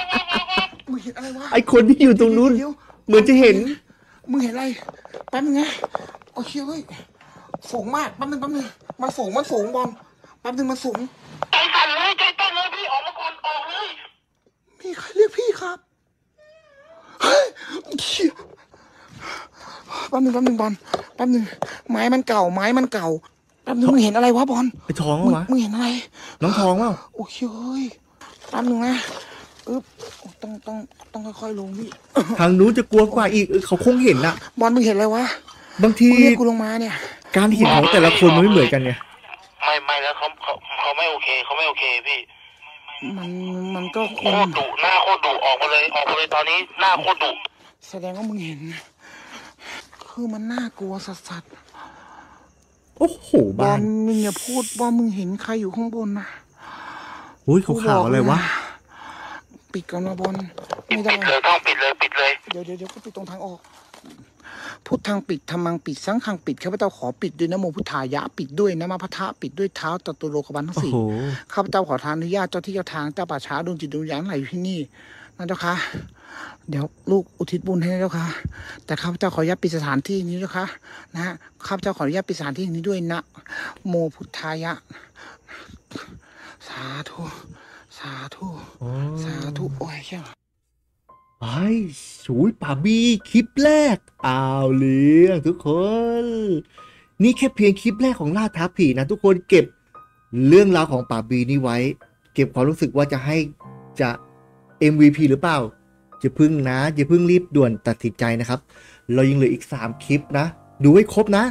S3: มึงเห็นอะไรวะ
S1: ไอคนที่อยู่ตรงนู้น
S3: เดี๋ยว
S1: เหมือนจะเห็น
S3: มึงเห็นอะไรแป๊บนึงนะโอเคเว้ยสูงมากแป๊บนึงมันสูงบอลแป๊บนึงมันสูง
S4: ใจสั่นเลยใจเต้นเลยพี่ออกมาก่อนออกเลย
S3: มีใครเรียกพี่ครับเฮ้ยเชี่ยแป๊บนึงบอลแป๊บนึงไม้มันเก่าแป๊บนึงมึงเห็นอะไรวะบอล
S1: ไอท้อง
S3: มึง
S1: วะ
S3: มึงเห็นอะไร
S1: น้องท้องเปล่า
S3: โอเคเฮ้ยแป๊บนึงนะอึ๊บต้องค่อยๆลงพี่
S1: ทางนู้นจะกลัวกว่าอีกเขาคงเห็นอะ
S3: บอลมึงเห็นอะไรวะ
S1: บางที
S3: มึงเรียกกูลงมาเนี่ย
S1: การเห็นของแต่ละคนมันไม่เหมือนกันไง
S4: ไม่แล้วเขาไม่โอเคพี่
S3: มันก็ค
S4: โค
S3: ง
S4: ตรดุหน้าโคตรดุออกมาเลยตอนนี้หน้าโคตรดุ
S3: แสดงว่ามึงเห็น คือมันน่ากลัวสัส
S1: โอ้โห
S3: ๆบอ
S1: บ้าน
S3: ลมึงอย่าพูดว่ามึงเห็นใครอยู่ข้างบนนะ
S1: โอ้ยขาวๆอะไรวะ
S3: ปิดก่อนนะบอลไม่ได้
S4: ปิดเลยต้องปิดเลย
S3: เดี๋ยวก็ปิดตรงทางออก พุทธังปิดธรรมังปิดสังฆังปิดข้าพเจ้าขอปิดด้วยนะโมพุทธายะปิดด้วยนะมาพะทะปิดด้วยเท้าตตุโลกบันทั้ง
S1: โอ้
S3: สี่
S1: โห
S3: ข้าพเจ้าขอทานอนุญาตเจ้าที่เจ้าทางเจ้าป่าช้าดวงจิตดวงวิญญาณไหลอยู่ที่นี่นะเจ้าค่ะเดี๋ยวลูกอุทิศบุญให้นะเจ้าค่ะแต่ข้าพเจ้าขออนุญาตปิดสถานที่นี้เจ้าค่ะนะฮะข้าพเจ้าขออนุญาตปิดสถานที่นี้ด้วยนะโมพุทธายะสาธุสาธุโอ้ยเชี่ย
S1: ไอ้สูยป่าบีคลิปแรกอ้าวเรื่องทุกคน นี่แค่เพียงคลิปแรกของล่าท้าผีนะทุกคนเก็บเรื่องราวของป่าบีนี้ไว้ เก็บความรู้สึกว่าจะ MVP หรือเปล่าอย่าพึ่งนะอย่าพึ่งรีบด่วนตัดสินใจนะครับ เรายังเหลืออีก3คลิปนะ ดูให้ครบนะ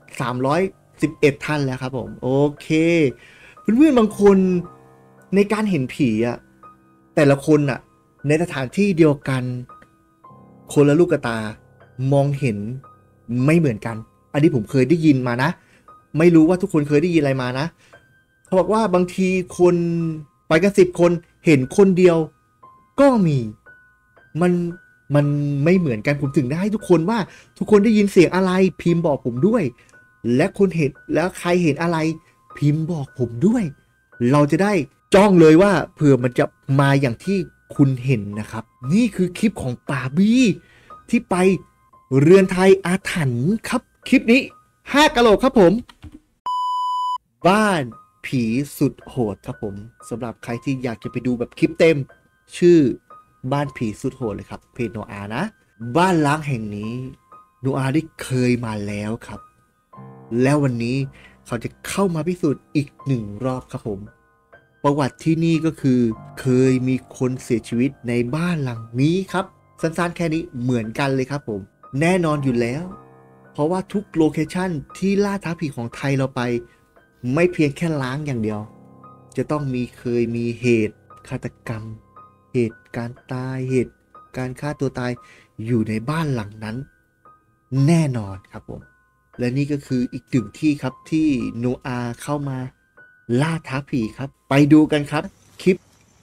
S1: 311ท่านแล้วครับผมโอเคเพื่อนๆบางคนในการเห็นผีอะแต่ละคนอะในสถานที่เดียวกันคนละลูกตามองเห็นไม่เหมือนกันอันนี้ผมเคยได้ยินมานะไม่รู้ว่าทุกคนเคยได้ยินอะไรมานะเขาบอกว่าบางทีคนไปกัน10 คนเห็นคนเดียวก็มีมันไม่เหมือนกันผมถึงได้ให้ทุกคนว่าทุกคนได้ยินเสียงอะไรพิมพ์บอกผมด้วยและคนเห็นแล้วใครเห็นอะไรพิมพ์บอกผมด้วยเราจะได้จ้องเลยว่าเผื่อมันจะมาอย่างที่คุณเห็นนะครับนี่คือคลิปของป่าบี้ที่ไปเรือนไทยอาถรรพ์ครับคลิปนี้5กะโหลกครับผมบ้านผีสุดโหดครับผมสำหรับใครที่อยากจะไปดูแบบคลิปเต็มชื่อบ้านผีสุดโหดเลยครับเพจโนอานะบ้านล้างแห่งนี้โนอาได้เคยมาแล้วครับแล้ววันนี้เขาจะเข้ามาพิสูจน์อีก1 รอบครับผมประวัติที่นี่ก็คือเคยมีคนเสียชีวิตในบ้านหลังนี้ครับสั้นๆแค่นี้เหมือนกันเลยครับผมแน่นอนอยู่แล้วเพราะว่าทุกโลเคชั่นที่ล่าท้าผีของไทยเราไปไม่เพียงแค่ล้างอย่างเดียวจะต้องเคยมีเหตุฆาตกรรมเหตุการตายเหตุการฆ่าตัวตายอยู่ในบ้านหลังนั้นแน่นอนครับผมและนี่ก็คืออีก1ที่ครับที่โนอาเข้ามาล่าท้าผีครับไปดูกันครับคลิป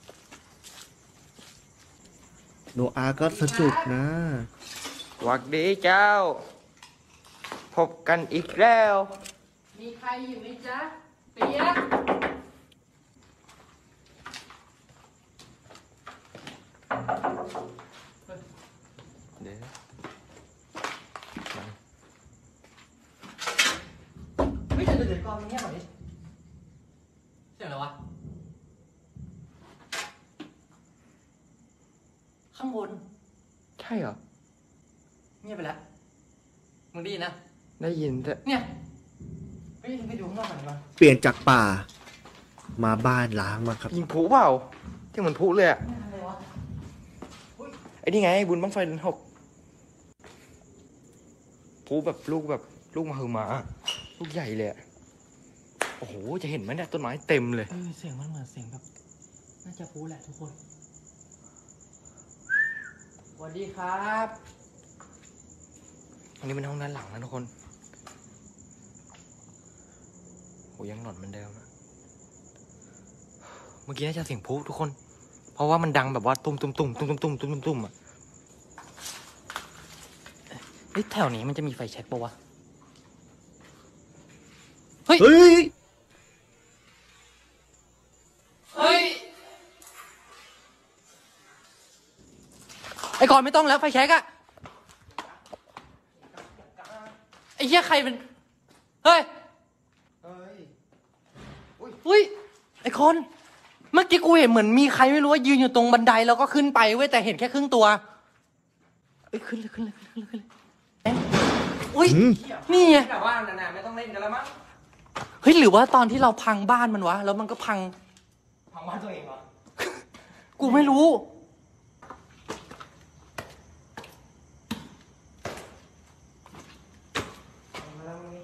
S1: โนอาก็สนุกนะ
S5: หวัดดีเจ้า พบกันอีกแล้ว
S2: มีใครอยู่ไหมจ๊ะเปียก
S5: เดี๋ยว
S6: เฮ้ยเดี๋ยวก่อนมันเงียบก่อนดิเสียงอะไรวะ ข้างบน
S5: ใช่เหรอ
S6: เงียบไปแล้ว มึงได้ยินนะ
S5: ได้ยินแต่
S6: เนี่ยเฮ้ยไปดูข้างนอกหน่อยดีกว่า
S1: เปลี่ยนจากป่ามาบ้านล้างมาครับ
S5: ยิงผุเปล่าที่เหมือนผุเลยอะ
S6: เนี่ยอะไรวะ
S5: ไอ้นี่ไง บุญบั้งไฟเดือน6ผุแบบลูกมหึมาลูกใหญ่เลยอะโอ้โห จะเห็นไหมเนี่ยต้นไม้เต็มเลย
S6: เสียงมันเหมือนเสียงแบบ น่าจะพูดแหละทุกคน
S5: สวัสดีครับอันนี้เป็นห้องด้านหลังนะทุกคนโหยังหลอนเหมือนเดิมอะเมื่อกี้น่าจะเสียงพลุทุกคน เพราะว่ามันดังแบบว่าตุ้มตุ้มตุ้มตุ้มตุ้มตุ้มตุ้มตุ้มอะเฮ้ยแถวนี้มันจะมีไฟแช็กปะวะ เฮ้ย
S1: เฮ้ย
S5: เฮ้ย ไอ้ก่อนไม่ต้องแล้วไฟแช็กอะไอ้เหี้ยใครเป็น เฮ้ย อุ้ย ไอ้คน เมื่อกี้กูเห็นเหมือนมีใครไม่รู้ว่ายืนอยู่ตรงบันไดแล้วก็ขึ้นไปเว้ยแต่เห็นแค่ครึ่งตัวเอ้ยขึ้นเลยขึ้นเลยขึ้นเลยขึ้นเลยอุ้ย นี่ไง
S6: แต่ว่านานาไม่ต้องเล่นกันแล้วมั้ง
S5: เฮ้ยหรือว่าตอนที่เราพังบ้านมันวะแล้วมันก็พัง
S6: พังบ้านตัวเองเหรอ
S5: กูไม่รู้
S6: มาแล้วมึง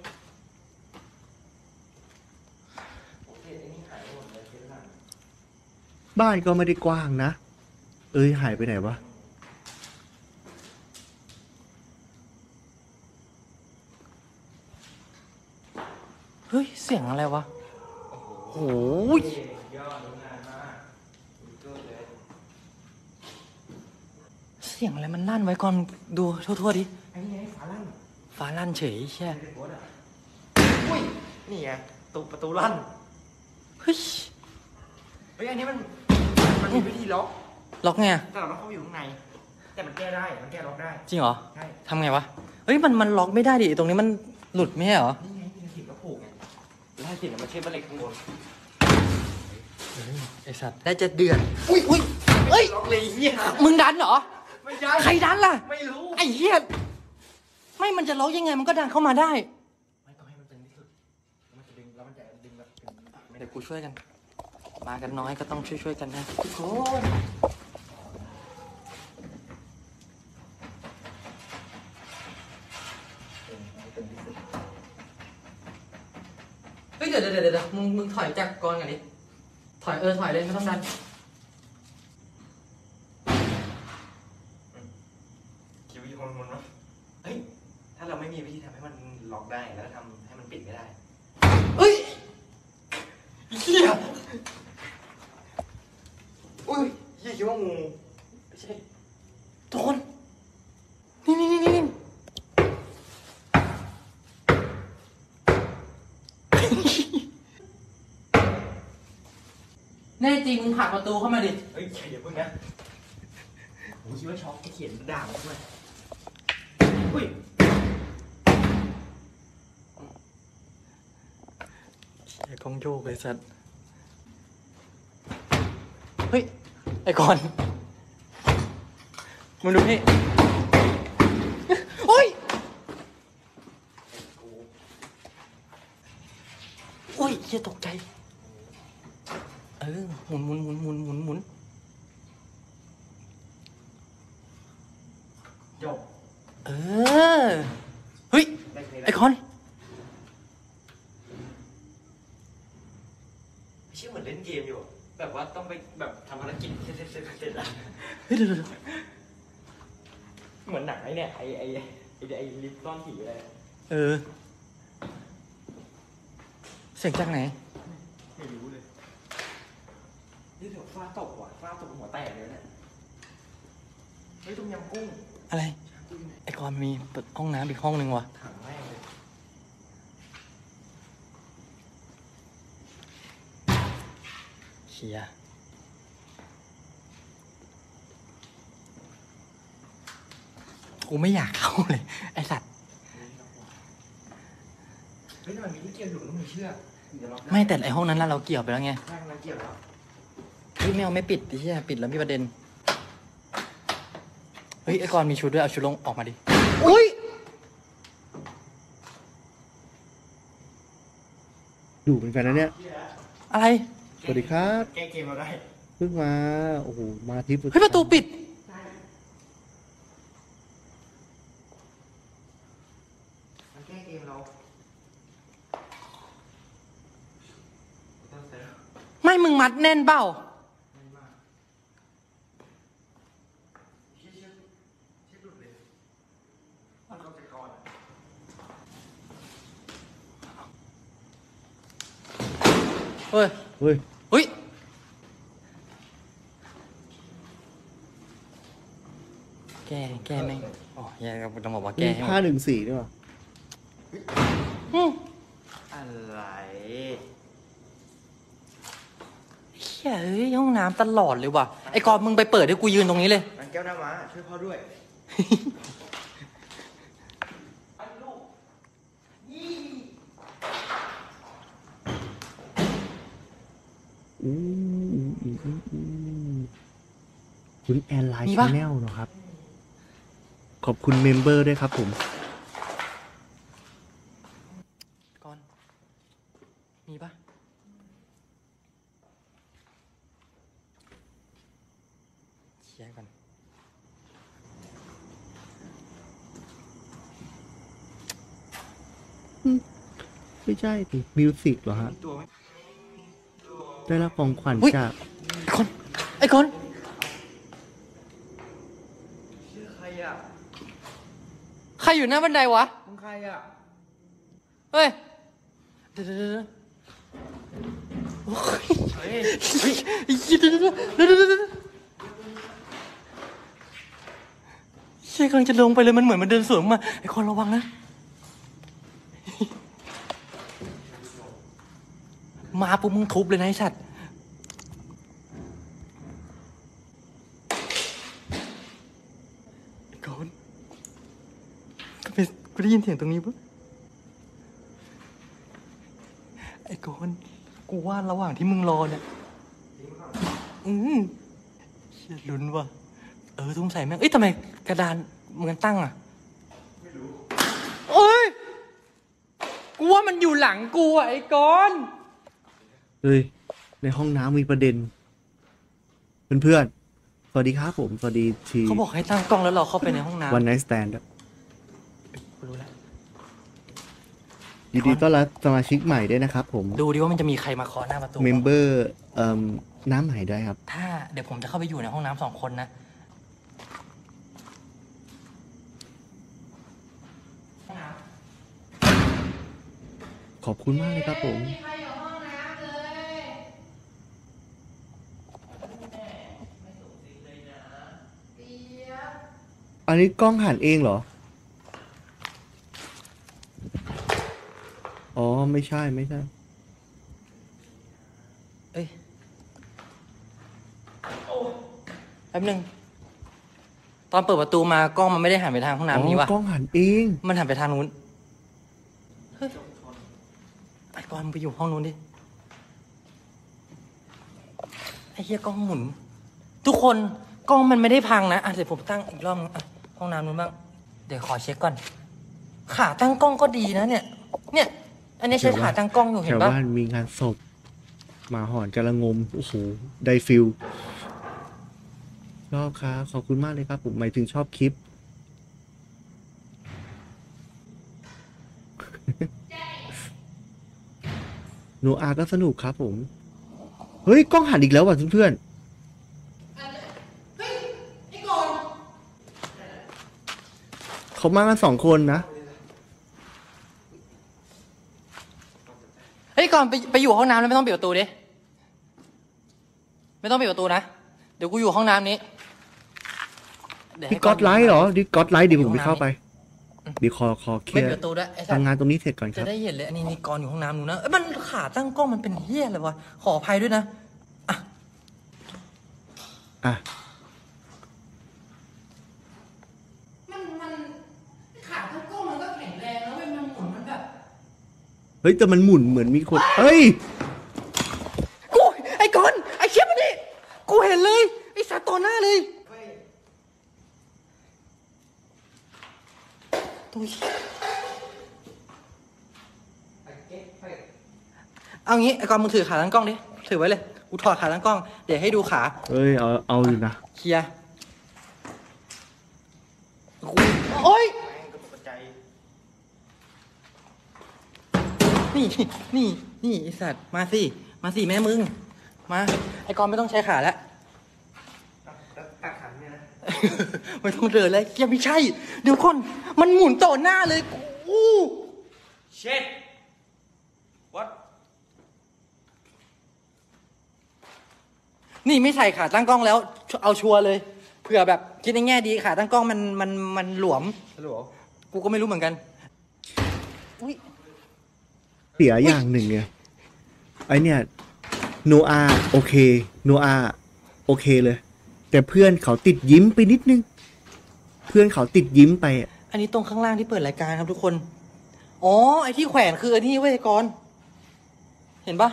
S6: โอเคไอ้นี่หายหมดเลยทีหลัง
S1: บ้านก็ไม่ได้กว้างนะ เอ้ยหายไปไหนวะ
S5: เฮ้ยเสียงอะไรวะโอ้ย
S6: ยอดงานมากสุดเลย
S5: เสียงอะไรมันลั่นไว้ก่อนดูทั่วๆดิ
S6: ไอ้นี่ไงฝาลั่น
S5: ฟ้าลั่นเฉยแช่
S6: ไม่ได้โพสอ่ะอุ้ยนี่ไงประตูลั่น
S5: เฮ้ย
S6: เฮ้ยอันนี้มันมีวิธีล็อก
S5: ล็อกไงอะ
S6: แต่เราต้องเข้าไปอยู่ข้างใน แต่มันแก้ได้มันแก้ล็อกได้
S5: จริงเหรอ
S6: ใช่
S5: ทำไงวะเฮ้ยมันล็อกไม่ได้ดิตรงนี้มันหลุดไม่ใช่เหรอ
S6: นี่ไงมีถิ่นก็ผูกไงแล้วให้ถิ่นมันเชื่อมเหล็กข้างบน
S5: ไอสัตว์
S6: ได้จะเดือด
S5: อุ้ยอุ้ยเอ้ย
S6: ล็อกเลยเฮีย
S5: มึงดันเหรอ
S6: ไม่ใช่
S5: ใครดันล่ะ
S6: ไม่รู้
S5: ไอ้เหี้ยไม่มันจะล็อกยังไงมันก็ดันเข้ามาได้
S6: ไม่ต้องให้มันตึงที่สุดแล้วมันจะดึงแล้วมันจะดึงแบบตึงไม่ได้
S5: เดี๋ยวกูช่วยกัน มากันน้อยก็ต้องช่วยๆกันนะทุกคน เฮ้ยเดี๋ยวมึงถอยจากกรกันดิถอยถอยเลยไม่ต้องดัน
S6: คิวอยู่คนวะเฮ้ยถ้าเราไม่มีวิธีทำให้มันล็อกได้แล้วทำให้มันปิดไม่ได้
S5: เฮ้ย
S6: เฮียอุ้ยเฮียคิดว่างูไม่ใช่
S5: ทุกคนนี่แน่จริงมึงผลักประตูเข้ามาดิ
S6: เฮ้ยอย่าเพิ่งนะผมคิดว่าช็อกเขียนด่าผมด้วยอุ้ย
S5: ไอ้กองโยกไอ้สัตว์เฮ้ย ไอ้ก่อนมึงดูนี่โอ้ยโอ้ยเหี้ยตกใจหมุน
S6: จบ
S5: เฮ้ย ไอ้คอน
S6: ไม่ใช่เหมือนเล่นเกมอยู่อะแบบว่าต้องไปแบบทำภารกิจเสร็จแล้ว
S5: เฮ้ยเดี๋ยว
S6: เหมือนหนังไอ้เนี่ยไอ้ลิฟต์ซ่อนผีอะไรอะ
S5: เสียงจากไหน
S6: ไม่รู้เลยนี่เดี๋ยวฟ้าตกว่ะฟ้าตกหัวแตกเลยเนี่ยเฮ้ยต้มยำกุ้ง
S5: อะไร ไอ้กอนมีห้องน้ำอีกห้องหนึ่งว่ะ
S6: ถังแม่งเลย
S5: เชียกูไม่อยากเข้าเลย ไอ้สัตว์
S6: เฮ้ยแต่มันมีที่เกี่ยวอยู่ต้องมีเชือกถึงจะล็อกด้
S5: ไม่แต่ไอ้ห้องนั้นน่ะเราเกี่ยวไปแล้วไง
S6: ใช่มันเกี่ยวแล้ว
S5: เฮ้ยไม่เอาไม่ปิดดิเชียปิดแล้วมีประเด็น เฮ้ยไอ้กอนมีชุดด้วยเอาชุดลงออกมาดิ อุ้ย
S1: ดูเหมือนกันนะเนี่ย
S5: อะไร
S1: สวัสดีครับ
S6: แก้เกมเราได้
S1: เพิ่งมา โอ้โห มาทริป
S5: เฮ้ยประตูปิด
S6: มันแก้เกมเราต้องเซฟ
S5: ไม่มึงมัดแน่นเปล่า
S6: ไม่มากเชี่ย
S5: เฮ้ย
S1: เฮ้ย
S5: เฮ้ยแกแม่งอ๋อแย่ก็ต้องบอกว่าแก
S1: นี่
S5: ให้หมด
S1: 514ด้วยว่ะ
S6: อะไร
S5: เฮียเฮ้ยห้องน้ำตลอดเลยว่ะไอ้กอนมึงไปเปิดให้กูยืนตรงนี้เลย
S6: มันแก้วน้ำม้าช่วยพ่อด้วย
S1: คุณแอนไลน์
S5: มี
S1: ชา
S5: ปะ
S1: แนลเนาะครับ ขอบคุณเมมเบอร์ด้วยครับผม
S5: กอนมีปะเคลียร์กัน
S1: ไม่ใช่ดิมิวสิกเหรอฮะ
S6: ตัวไหม
S1: ได้รับของขวัญ
S5: อุ๊ย
S1: จาก
S5: ไอ้กอน
S6: ชื่อใครอ่ะ
S5: ใครอยู่หน้าบันไดวะ
S6: มึงใครอ่ะ
S5: เฮ้ยเดี๋ยวโอ้ย
S6: เฮ้ย
S5: เดี๋ยวเชี่ยกำลังจะลงไปเลยมันเหมือนมันเดินสวนมาไอ้คนระวังนะมาปุ๊บมึงทุบเลยนะไอ้สัตว์ไอ้กอนทำไมกูได้ยินเสียงตรงนี้ปะไอ้กอนกูว่าระหว่างที่มึงรอเนี่ยเชี่ยลุ้นว่ะทุ่มใส่แม่งเอ้ยทำไมกระดานมึงตั้งอ่ะไม่รู้โอ้ยกูว่ามันอยู่หลังกูอ่ะไอ้กอน
S1: เฮ้ย ในห้องน้ำมีประเด็น เพื่อนๆ สวัสดีครับผม สวัสดีที
S5: เขาบอกให้ตั้งกล้องแล้วเราเข้าไปในห้องน้ำ
S1: วันไนท์สแตนด์
S5: กูรู้แล้ว
S1: ยินดีต้อนรับสมาชิกใหม่ด้วยนะครับผม
S5: ดูดิว่ามันจะมีใครมาเคาะหน้าประตู
S1: เมมเบอร์น้ำใหม่ได้ครับ
S5: ถ้าเดี๋ยวผมจะเข้าไปอยู่ในห้องน้ำ2 คนนะ
S1: ขอบคุณมากเลยครับผม อันนี้กล้องหันเองเหรอ อ๋อ ไม่ใช่ ไม่ใช่
S5: เอ้ยแป๊บนึงตอนเปิดประตูมากล้องมันไม่ได้หันไปทางห้อง
S1: อ๋อ
S5: น้ำนี้วะ
S1: กล้องหันเอง
S5: มันหันไปทางนู้นเฮ้ยไอ้กอนมึงไปอยู่ห้องนู้นดิไอ้เหี้ยกล้องหมุน ทุกคนกล้องมันไม่ได้พังนะเดี๋ยวผมตั้งอีกรอบนึงห้องน้ำนู้นบ้างเดี๋ยวขอเช็คก่อนขาตั้งกล้องก็ดีนะเนี่ย อันนี้ใช้ขาตั้งกล้องอยู่
S1: แถ
S5: เห็น
S1: ว
S5: ปะ
S1: บ้านมีงานศพหมาหอนกระงม โอ้โห ได้ฟิลชอบครับขอบคุณมากเลยครับผมหมายถึงชอบคลิป โนอาก็สนุกครับผม เฮ้ย กล้องหันอีกแล้วว่ะเพื่อนๆเขามากัน2 คนนะ
S5: เฮ้ยก่อนไปอยู่ห้องน้ำแล้วไม่ต้องปิดประตูดิไม่ต้องปิดประตูนะเดี๋ยวกูอยู่ห้องน้ำนี้เดี๋ยว
S1: ดิ
S5: ให้
S1: ก็อดไลท์เหรอดิก็อดไลท์เดี๋ยวผมไปเข้าไปเดี๋ยวขอเคลี
S5: ไม่
S1: ย
S5: ปิด
S1: ร์
S5: ประตูด้วยไอ้สัต
S1: ทำ
S5: ว์
S1: งานตรงนี้เสร็จก่อนค
S5: จะ
S1: รับ
S5: ได้เห็นเลยอันนี้กรอยู่ห้องน้ำหนูนะมันขาตั้งกล้องมันเป็นเหี้ยอะไรวะขออภัยด้วยนะ
S1: อ่ะ
S5: มันขาตั้งกล้องมันก็แข็งแรงแล้วมันหมุนมันแบบ
S1: เฮ้ยแต่มันหมุนเหมือนมีคนเฮ้ย
S5: กูไอ้กอนไอ้เชี่ยมันนี่กูเห็นเลยไอ้สัตว์ต่อหน้าเลยตัวเหี้ยเอางี้ไอ้กอนมึงถือขาตั้งกล้องดิถือไว้เลยกูถอดขาตั้งกล้องเดี๋ยวให้ดูขา
S1: เฮ้ยเอาอยู่นะ
S5: เคลียร์โอ๊ย นี่ไอสัตว์มาสิแม่มึง มา ไอกรไม่ต้องใช้ขาแล้ว
S6: ตัดขันเนี่ยนะ
S5: ไม่ต้องเดินเลยยังไม่ใช่ เดี๋ยวก่อนมันหมุนต่อหน้าเลยกู
S6: เช็ด what
S5: นี่ไม่ใส่ขาตั้งกล้องแล้ว เอาชัวร์เลยเผื่อแบบคิดในแง่ดีขาตั้งกล้องมันหลวม
S6: ฮัลโหล
S5: กูก็ไม่รู้เหมือนกันอุ้ย
S1: เสียอย่างหนึ่งไงไอเนี่ยโนอาโอเคโนอาโอเคเลย แต่เพื่อนเขาติดยิ้มไปนิดนึง เพื่อนเขาติดยิ้มไปอะ
S5: อันนี้ตรงข้างล่างที่เปิดรายการครับทุกคนอ๋อไอที่แขวนคือไอนี่เว้ยก่อนเห็นปะ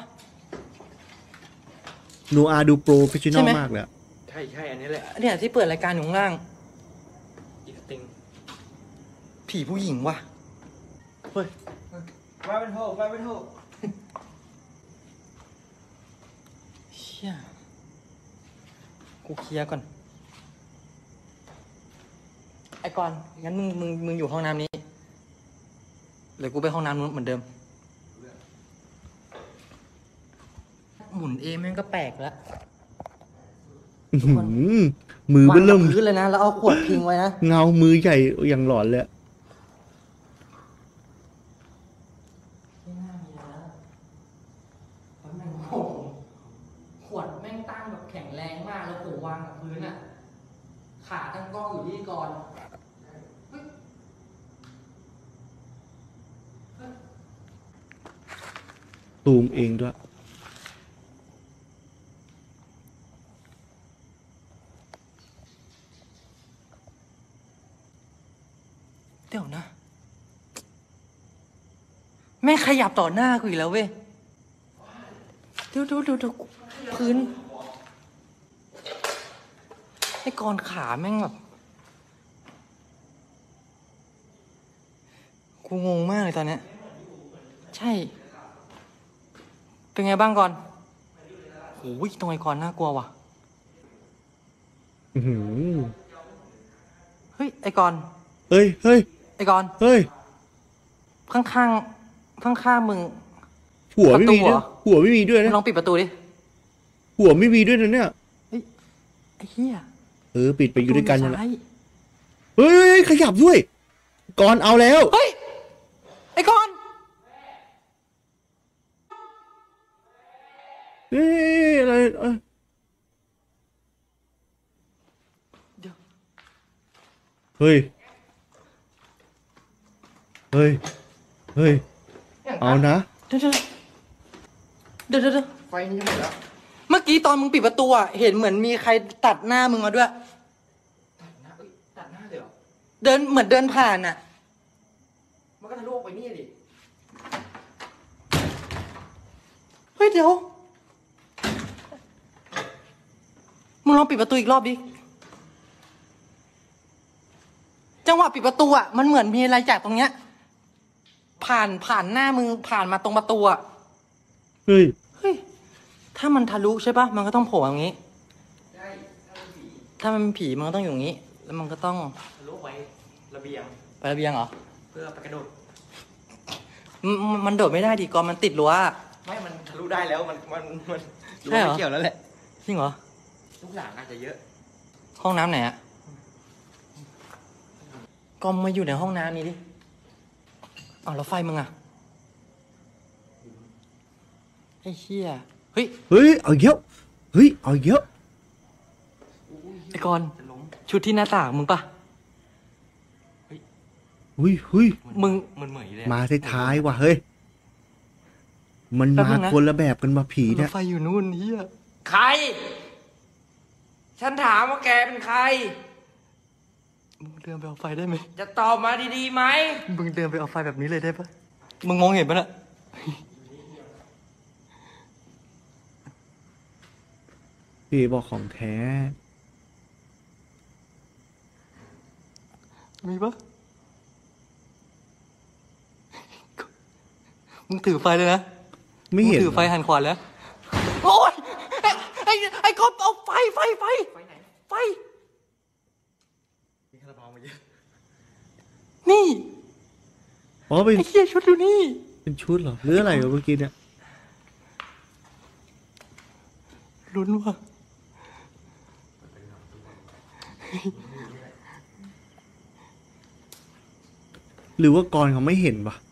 S1: โนอาดูโปรเฟชชั่นอ
S5: ใช่
S1: ล
S5: ไหม
S1: มากเลยอะ
S6: ใช่ใช่อันนี้แหละ
S5: เนี่ยที่เปิดรายการอยู่ข้างล่าง
S6: อีกสติง
S5: ผีผู้หญิงว่ะเฮ้ย
S6: ว่าเป็นโฮว่าเป็นโฮ
S5: เชี่ยกูเคลียร์ก่อนไอ้ก่อนงั้นมึงอยู่ห้องน้ำนี้เดี๋ยวกูไปห้องน้ำนู้นเหมือนเดิมหมุนเองแม่งก็แปลกแล้ว
S1: อื้อหือมือ
S5: วาง
S1: เบิ่
S5: กับ
S1: ม
S5: พื้นเลยนะแล้วเอาขวดพิงไว้นะ
S1: เงามือใหญ่อย่างหลอนเลยอะ
S5: ไม่น่ามีแล้วแล้วแม่งโอ้โหขวดแม่งตั้งแบบแข็งแรงมากแล้วโหวางกับพื้นอ่ะขาตั้งกล้องอยู่ที่ก่อนเฮ้ย
S1: ตูมเองด้วย
S5: เดี๋ยวนะ แม่งขยับต่อหน้ากูอีกแล้วเว้ยเดี๋ยวพื้นไอ้กรขาแม่งแบบกูงงมากเลยตอนเนี้ยใช่ เป็นไงบ้างก่อนโอ้ยตรงไอ้กรน่ากลัวว่ะ
S1: อื้อหือ
S5: เฮ้ยไอ้กร
S1: เฮ้ยเฮ้ย
S5: ไอ้กร
S1: เฮ้ย
S5: ข้างมึง
S1: หัวไม่มี
S5: ประตู
S1: ด้วย
S5: เหรอ
S1: หัวไม่มีด้วย
S5: มึง
S1: นะ
S5: ลองปิดประตูดิ
S1: หัวไม่มีด้วยนะเนี่ย
S5: เฮ้ยไอ้เหี้ย
S1: ปิดไปอยู่ด้วยกันนั่นแหละ
S5: ซ้าย
S1: เฮ้ยขยับด้วยก่อนเอาแล้ว
S5: เฮ้ยไอ้กร
S1: เฮ้ยอะไร
S5: เดี๋ยว
S1: เฮ้ยเฮ้ยเฮ้ยเอานะ
S5: เดี๋ยว
S6: ไฟนี่หมดแล้ว
S5: เมื่อกี้ตอนมึงปิดประตูอ่ะเห็นเหมือนมีใครตัดหน้ามึงมาด้วย
S6: ตัดหน้าเลยเหรอ
S5: เดินเหมือนเดินผ่านอ่ะ
S6: มันก็ทะลุออกไปนี่ดิ
S5: เฮ้ยเดี๋ยวมึงลองปิดประตูอีกรอบดิจังหวะปิดประตูอ่ะมันเหมือนมีอะไรจากตรงเนี้ยผ่านหน้ามึงผ่านมาตรงประตูอ่ะ
S1: เฮ้ย
S5: เฮ้ยถ้ามันทะลุใช่ปะมันก็ต้องโผล่อย่างนี้
S6: ใช่ถ้าเป็นผี
S5: ถ้ามันเป็นผีมันก็ต้องอยู่อย่างนี้ แล้วมันก็ต้อง
S6: ทะลุไว้ระเบียง
S5: ไประเบียงเหรอ
S6: เพื่อไปกระโดด
S5: มันโดดไม่ได้ดิกอนมันติดรั้ว
S6: ไม่มันทะลุได้แล้วมัน
S5: ใช่เหรอ
S6: ไม่เกี่ยวแล้วแหละ
S5: จริงเหรอ
S6: ลูกหลานอาจจะเยอะ
S5: ห้องน้ำไหนอะกอมมาอยู่ในห้องน้ำนี้ดิเอาแล้วไฟมึงอะไอ้เชี่ยเฮ้ย
S1: เฮ้ยเอาเยอะเฮ้ยเอาเยอะ
S5: ไอ้กอน
S6: จะล้ม
S5: ชุดที่หน้าต่างมึงปะ
S1: เฮ้ยเฮ้ย
S5: มึง
S6: มันเหมือนเลย
S1: มาท้ายๆว่ะเฮ้ยมัน
S5: แป๊บ
S1: มา
S5: นึงนะ
S1: คนละแบบกันมาผี
S5: แล้
S1: เนี่
S5: วย ไฟอยู่นู่นเฮีย
S6: ใคร ฉันถามว่าแกเป็นใคร
S5: มึงเดินไปเอาไฟได้ไหม
S6: จะตอบมาดีๆไหม
S5: มึงเดินไปเอาไฟแบบนี้เลยได้ปะมึงมองเห็นปะน่ะ
S1: พี่บอกของแท้
S5: มีปะมึงถือไฟเลยนะ
S1: ไม่เห็น
S5: งถือไฟหันขวาแล้ว โอ้ยไอ้กบเอาไฟ
S6: ไฟไหน
S5: ไฟ
S6: มีคาราบาวมาเยอะ
S5: นี่
S1: อ๋อเป็น
S5: ไอ้เหี้ยชุดอยู่นี่
S1: เป็นชุดเหรอหรืออะไรวะเมื่อกี้เนี่ย
S5: ลุ้นว่ะ
S1: หรือว่ากรเขาไม่เห็นปะ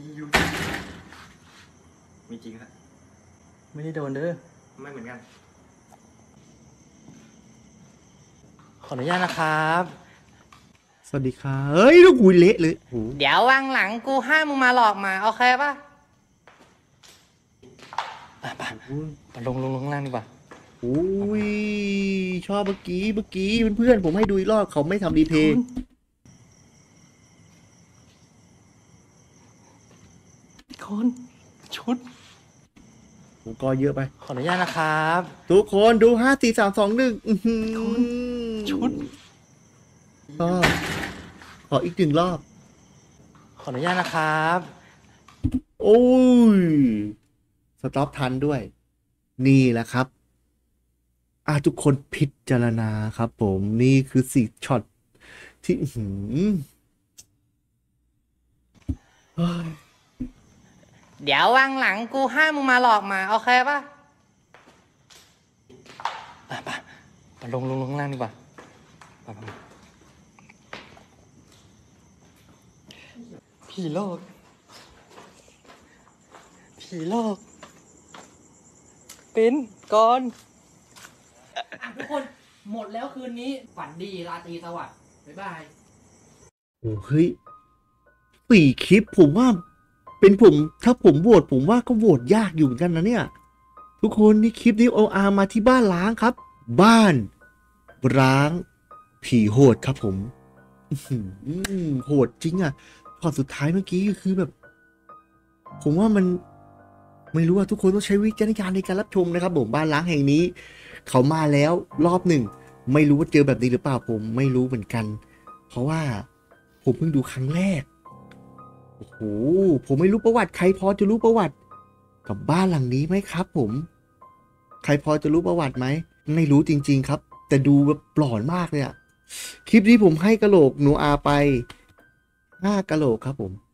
S6: อยู่มีจริงครับ
S5: ไม่ได้โดนเด้อ
S6: ไม่เหมือนกัน
S5: ขออนุญาตนะครับ
S1: สวัสดีครับเฮ้ยลูกหูเละเลยโอ้โห
S5: เดี๋ยววางหลังกูห้ามมึงมาหลอกหมาโอเคป่ะไปลงข้างล่างดีกว่า
S1: โอ้ยชอบเมื่อกี้เพื่อนๆผมให้ดูอีกรอบเขาไม่ทำรีเพย์
S5: คนชุด
S1: ผมก็เยอะไป
S5: ขออนุญาตนะครับ
S1: ทุกคนดู5 4 3 2 1
S5: ชุด
S1: ก็ขออีก1 รอบ
S5: ขออนุญาตนะครับ
S1: โอ้ยสต็อปทันด้วย นี่แหละครับทุกคนพิจารณาครับผมนี่คือ4 ช็อตที่เฮ้ย
S5: เดี๋ยววางหลังกูห้ามมึงมาหลอกหมาโอเคป่ะไปลงข้างล่างดีกว่าไปผีโลกเป็นก่อนทุกคนหมดแล้วคืนนี้ฝันดีราตรีสวัสดิ์บ๊ายบาย
S1: โอ้เฮ้ย4 คลิปผมว่าเป็นผมถ้าผมโหวตผมว่าก็โหวตยากอยู่เหมือนกันนะเนี่ยทุกคนนี่คลิปนี้เอาอามาที่บ้านล้างครับ บ้านร้างผีโหดครับผมโหดจริงอ่ะพอสุดท้ายเมื่อกี้ก็คือแบบ ผมว่ามันไม่รู้ว่าทุกคนต้องใช้วิจารณญาณในการรับชมนะครับผมบ้านล้างแห่งนี้ เขามาแล้วรอบหนึ่งไม่รู้ว่าเจอแบบนี้หรือเปล่าผมไม่รู้เหมือนกัน เพราะว่าผมเพิ่งดูครั้งแรกโอ้โหผมไม่รู้ประวัติใครพอจะรู้ประวัติกับบ้านหลังนี้ไหมครับผมใครพอจะรู้ประวัติไหมไม่รู้จริงๆครับแต่ดูแบบหลอนมากเลยอะคลิปนี้ผมให้กะโหลกหนูอาไป5 กะโหลกครับผม